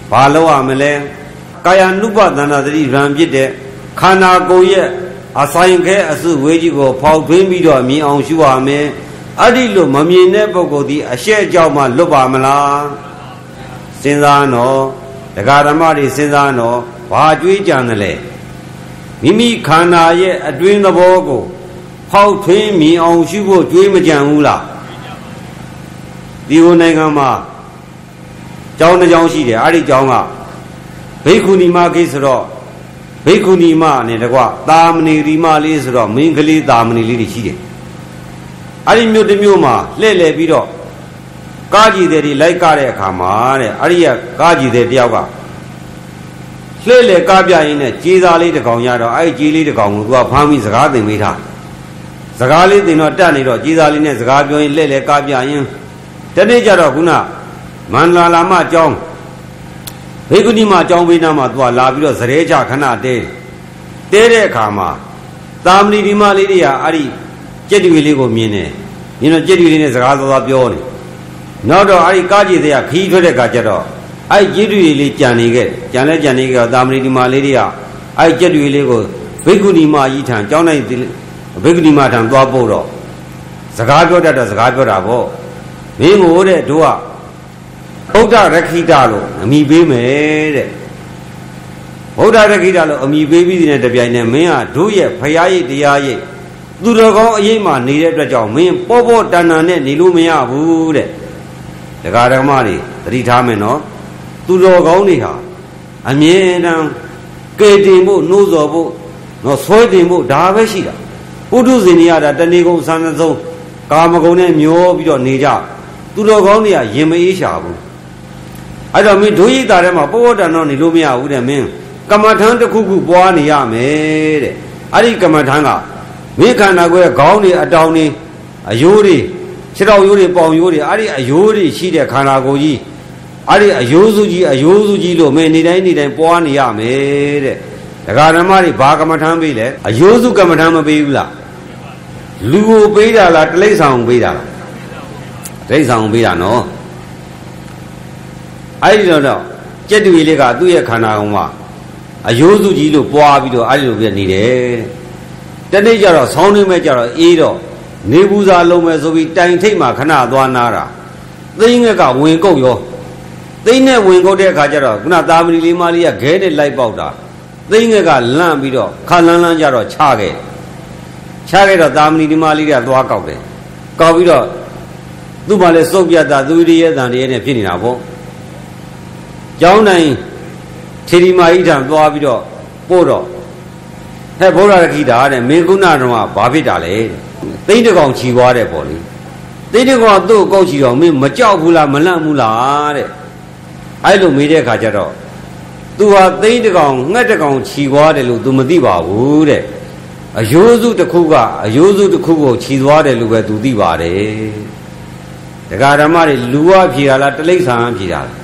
ဘာလို့ရမလဲကာယ ानु ပသန္တာသတိရံဖြစ်တဲ့ခန္ဓာကိုယ်ရဲ့အဆိုင်ခဲအစုဝေးကြီးကိုဖောက်ထွင်းပြီးတော့မြင်အောင်ရှုရမယ်အဲ့ဒီလိုမမြင်တဲ့ပုဂ္ဂိုလ်ဒီအရှက်အကြောင်းမှလွတ်ပါမလားစဉ်းစားတော့တရားဓမ္မတွေစဉ်းစားတော့ဘာကြွေးကြံတယ်လဲမိမိခန္ဓာရဲ့အတွင်းသဘောကိုဖောက်ထွင်းမြင်အောင်ရှုဖို့ကြွေးမကြံဘူးလားဒီဟိုနိုင်ငံမှာကျောင်းတစ်ကျောင်းရှိတယ်အဲ့ဒီကျောင်းကဘိက္ခုနီမကိဆိုတော့ဘိက္ခုနီမနဲ့တကွသာမဏေရီမလေးဆိုတော့မင်းကလေးသာမဏေလေးတွေရှိတယ်အဲ့ဒီမြို့တစ်မြို့မှာလှည့်လည်ပြီးတော့ကားကြီးတွေလိုက်ကားတဲ့အခါမှာတဲ့အဲ့ဒီကကားကြီးတွေတယောက်ကလှည့်လည်ကားပြရင်းနဲ့ကြေးသားလေးတစ်ကောင်ရတော့အဲ့ဒီကြေးလေးတစ်ကောင်ကိုသူကဖမ်းပြီးစကားသင်ပေးထားစကားလေးသင်တော့တက်နေတော့ကြေးသားလေးနဲ့စကားပြောရင်လှည့်လည်ကားပြရင်တနေ့ကျတော့ခုနမန္တလာမအကြောင်းဘေကုဏီမအကြောင်းဘေးနားမှာသူကလာပြီးတော့ဇရဲချခဏတဲတဲ့အခါမှာသာမဏေဒီမလေးတွေကအဲ့ဒီကြက်တွေလေးကိုမြင်တယ်မြင်တော့ကြက်တွေလေးနဲ့စကားသွားပြောနေနောက်တော့အဲ့ဒီကားကြီးတွေကခီးထွက်တဲ့အခါကျတော့အဲ့ကြက်တွေလေးကြံနေခဲ့ကြံနေခဲ့တော့သာမဏေဒီမလေးတွေကအဲ့ကြက်တွေလေးကိုဘေကုဏီမကြီးထံကျောင်းနိုင်ဘေကုဏီမထံသွားပို့တော့စကားပြောတတ်တော့စကားပြောတာပေါ့မင်းကိုတဲ့တို့ကဗုဒ္ဓရခိတလို့အမိပေးမယ်တဲ့ဗုဒ္ဓရခိတလို့အမိပေးပြီးတဲ့တပြိုင်နက်မင်းကတို့ရဲ့ဖရာရိတ်တရားရိတ်သူတော်ကောင်းအရေးမှနေတဲ့အတွက်ကြောင့်မင်းပေါ်ပေါ်တန်တန်နဲ့နေလို့မရဘူးတဲ့တရားဓမ္မတွေသတိထားမယ်နော်သူတော်ကောင်းတွေဟာအမြဲတမ်းကဲတင်ဖို့နှိုးဆော်ဖို့နော်ဆွဲတင်ဖို့ဒါပဲရှိတာပုထုဇဉ်တွေကတော့တဏှိကုံဆန္ဒဆုံးကာမဂုဏ်နဲ့မျောပြီးတော့နေကြသူတော်ကောင်းတွေကရင်မအေးရှာဘူးအဲ့တော့မင်းဒုရိတာထဲမှာပေါ်ပေါ်တန်တော့နေလို့မရဘူးတဲ့မင်းကမ္မထံတစ်ခုခုပွားနေရမယ်တဲ့အဲ့ဒီကမ္မထံကမင်းခန္ဓာကိုယ်ရဲ့ခေါင်းတွေအတောင်တွေအယိုးတွေခြေထောက်ရိုးတွေပေါင်ရိုးတွေအဲ့ဒီအယိုးတွေရှိတဲ့ခန္ဓာကိုယ်ကြီးအဲ့ဒီအယိုးစုကြီးလို့မင်းနေတိုင်းပွားနေရမယ်တဲ့ဒကာဓမ္မတွေဘာကမ္မထံပေးလဲအယိုးစုကမ္မထံမပေးဘူးလားလူကိုပေးတာလားတိရစ္ဆာန်ကိုပေးတာလားတိရစ္ဆာန်ကိုပေးတာနော်အဲ့ဒီတော့ကြက်တူလေးကသူ့ရဲ့ခန္ဓာကောင်မှာအယိုးစုကြီးလို့ပွားပြီးတော့အဲ့ဒီလိုပြနေတယ်တနေ့ကျတော့ဆောင်းနေမဲ့ကျတော့အေးတော့နေပူစာလုံးမဲ့ဆိုပြီးတိုင်ထိတ်မှာခဏသွားနာတာသိငက်ကဝင်ကုတ်ရောသိနဲ့ဝင်ကုတ်တဲ့အခါကျတော့ခုနသာမဏေလေးမလေးကခဲနဲ့လိုက်ပေါက်တာသိငက်ကလန့်ပြီးတော့ခါလန်းကျတော့ချခဲ့တော့သာမဏေဒီမလေးကသွားကောက်တယ်ကောက်ပြီးတော့သူ့မှာလည်းစုပ်ပြတ်တာသူရဲ့တန်တည်းနဲ့ဖြစ်နေတာပေါ့ကျောင်းတိုင်းထေရီမာကြီးထံသွားပြီးတော့ပို့တော့ဟဲ့ဗုဒ္ဓရခိတာတဲ့မင်းကုဏတော်ကဘာဖြစ်တာလဲသိန်းတကောင်ခြီသွားတယ်ပေါ့လေသိန်းတကောင်ကသူ့ကိုကောက်ခြီတော့မင်းမကြောက်ဘူးလားမလန့်ဘူးလားတဲ့အဲ့လိုမေးတဲ့အခါကျတော့ तू ဟာသိန်းတကောင်ငှက်တကောင်ခြီသွားတယ်လို့ तू မသိပါဘူးတဲ့အယိုးစုတစ်ခုကအယိုးစုတစ်ခုကိုခြီသွားတယ်လို့ပဲ तू သိပါတယ်ဒကာဓမ္မတွေလူဝဖြေရလားတိရစ္ဆာန်ဖြေရလား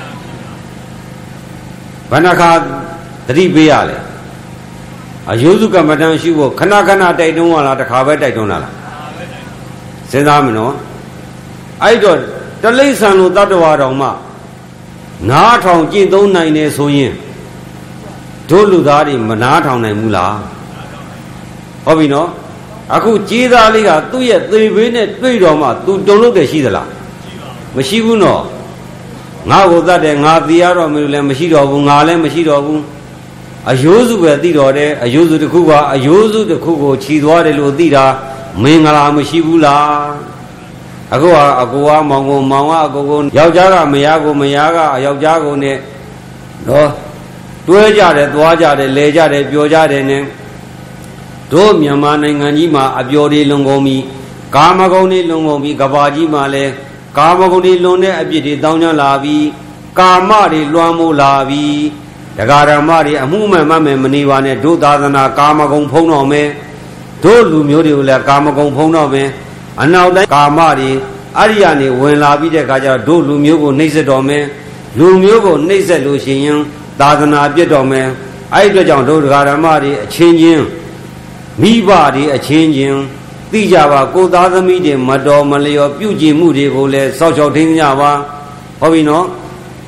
ဘဏ္ဍခါသတိပေးရလေအယိုးစုကမ္မဋ္ဌာန်းရှိဖို့ခဏတိုက်တွန်းရလားတစ်ခါပဲတိုက်တွန်းလားစဉ်းစားမနော်အဲ့တော့တိရစ္ဆာန်လိုတ attva တော်မှနားထောင်ကြည်သုံးနိုင်တယ်ဆိုရင်တို့လူသားတွေမနားထောင်နိုင်ဘူးလားဟုတ်ပြီနော်အခုကြီးသားလေးကသူ့ရဲ့သေဘေးနဲ့တွေ့တော်မှ तू တုံလို့တယ်ရှိသလားမရှိဘူးနော်ငါ့ကိုသတ်တယ်ငါသိရတော့မလို့လည်းမရှိတော့ဘူးငါလည်းမရှိတော့ဘူးအယိုးစုပဲသိတော်တယ်အယိုးစုတစ်ခုကအယိုးစုတစ်ခုကိုခြီသွားတယ်လို့သိတာမင်္ဂလာမရှိဘူးလားအခုကအကိုကမောင်ကိုမောင်ကအကိုကိုယောက်ျားကမယားကိုမယားကယောက်ျားကိုနဲ့တော့တွဲကြတယ်သွားကြတယ်လဲကြတယ်ပျော်ကြတယ်နဲ့တို့မြန်မာနိုင်ငံကြီးမှာအပျော်တွေလွန်ကုန်ပြီကာမဂုဏ်တွေလွန်ကုန်ပြီကဘာကြီးမှာလဲကာမဂုဏ်တွေလွန်တဲ့အပြစ်တွေတောင်းကြလာပြီကာမတွေလွှမ်းမိုးလာပြီဒကာဓမ္မတွေအမှုမှန်မှန်မနေပါနဲ့တို့သာသနာကာမဂုဏ်ဖုံးတော်မယ်တို့လူမျိုးတွေကိုလည်းကာမဂုဏ်ဖုံးတော်မယ်အနောက်တိုင်းကာမတွေအရိယာနေဝင်လာပြီးတဲ့အခါကျတော့တို့လူမျိုးကိုနှိပ်စက်တော်မယ်လူမျိုးကိုနှိပ်စက်လို့ရှိရင်သာသနာပြတ်တော်မယ်အဲ့ဒီအတွက်ကြောင့်တို့ဒကာဓမ္မတွေအချင်းချင်းမိဘတွေအချင်းချင်းသိကြပါကိုသားသမီးတွေမတော်မလျော်ပြုကျင့်မှုတွေကိုလည်းစောင့်ရှောက်ထိန်းကြပါဟုတ်ပြီနော်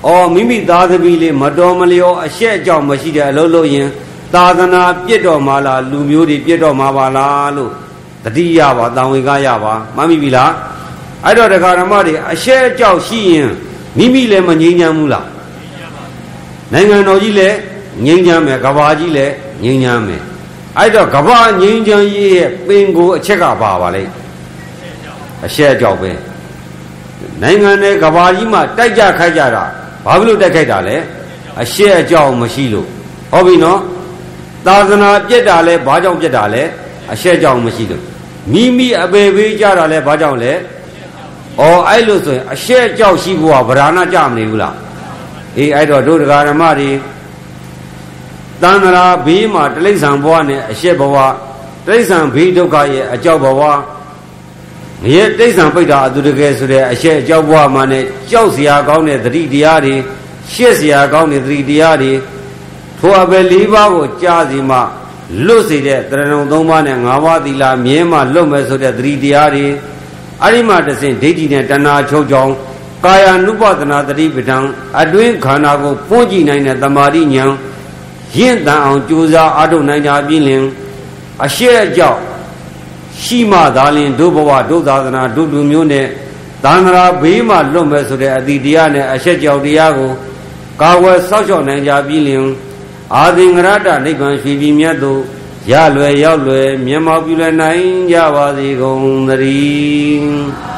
အော်မိမိသားသမီးလေးမတော်မလျော်အရှက်အကြောင်းမရှိတဲ့အလုပ်လုပ်ရင်သာသနာပြစ်တော်မှာလားလူမျိုးတွေပြစ်တော်မှာပါလားလို့တတိယပါတန်ဝေကရပါမှတ်မိပြီလားအဲ့တော့တရားဓမ္မတွေအရှက်အကြောင်းရှိရင်မိမိလည်းမငြိမ်းချမ်းဘူးလားနိုင်ငံတော်ကြီးလည်းငြိမ်းချမ်းမယ်ကဘာကြီးလည်းငြိမ်းချမ်းမယ်အဲ့တော့ကဘာငြိမ်းချမ်းရေးရဲ့ပင်ကိုအချက်ကပါလေအရှက်အကြောင်းပဲနိုင်ငံနဲ့ကဘာကြီးမှာတိုက်ကြခိုက်ကြတာဘာဖြစ်လို့တိုက်ခိုက်တာလဲအရှက်အကြောင်းမရှိလို့ဟုတ်ပြီနော်သာသနာပြက်တာလဲဘာကြောင့်ပြက်တာလဲအရှက်ကြောင့်မရှိလို့မိမိအပေပေးကြတာလဲဘာကြောင့်လဲဩအဲ့လို့ဆိုရင်အရှက်ကြောင့်ရှိဖို့ကဗราဏကြမနေဘူးလားအေးအဲ့တော့တို့တရားဓမ္မတွေတဏ္ဍာဘေးမှာတိရစ္ဆာန်ဘဝနဲ့အရှက်ဘဝတိရစ္ဆာန်ဘေးဒုက္ခရဲ့အကြောက်ဘဝငရဲတိရစ္ဆာန်ပိဋ္ဌာအတုတကယ်ဆိုတဲ့အရှက်အကြောက်ဘဝမှာနဲ့ကြောက်เสียကောင်းတဲ့သတိတရားတွေရှက်เสียကောင်းတဲ့သတိတရားတွေထိုအပယ်၄ပါးကိုကြားစီမှလွတ်စေတဲ့တရဏုံ၃ပါးနဲ့၅ပါးသီလမြဲမှလွတ်မယ်ဆိုတဲ့သတိတရားတွေအဲ့ဒီမှာတဆင့်ဒိဋ္ဌိနဲ့တဏှာချုပ်ကြောင်းကာယ ानु ပဒနာတတိပဋ္ဌာန်အတွင်းခန္ဓာကိုပွင့်ကြည့်နိုင်တဲ့သမာဓိဉာဏ်ရင့်တန်အောင်ကြိုးစားအားထုတ်နိုင်ကြပြီးလင်အရှက်အကြောက်ရှိမှသာလင်ဒုဘဝဒုသာသနာဒုလူမျိုးနဲ့သန္တရာဘေးမှလွတ်မယ်ဆိုတဲ့အတိတရားနဲ့အရှက်ကြောက်တရားကိုကာဝယ်ဆောက်ရှောက်နိုင်ကြပြီးလင်အာသင်္ဂရတနိဗ္ဗာန်ရွှေပြည်မြတ်သို့ရလွယ်ရောက်လွယ်မျက်မှောက်ပြုလွယ်နိုင်ကြပါစေကုန်သတည်း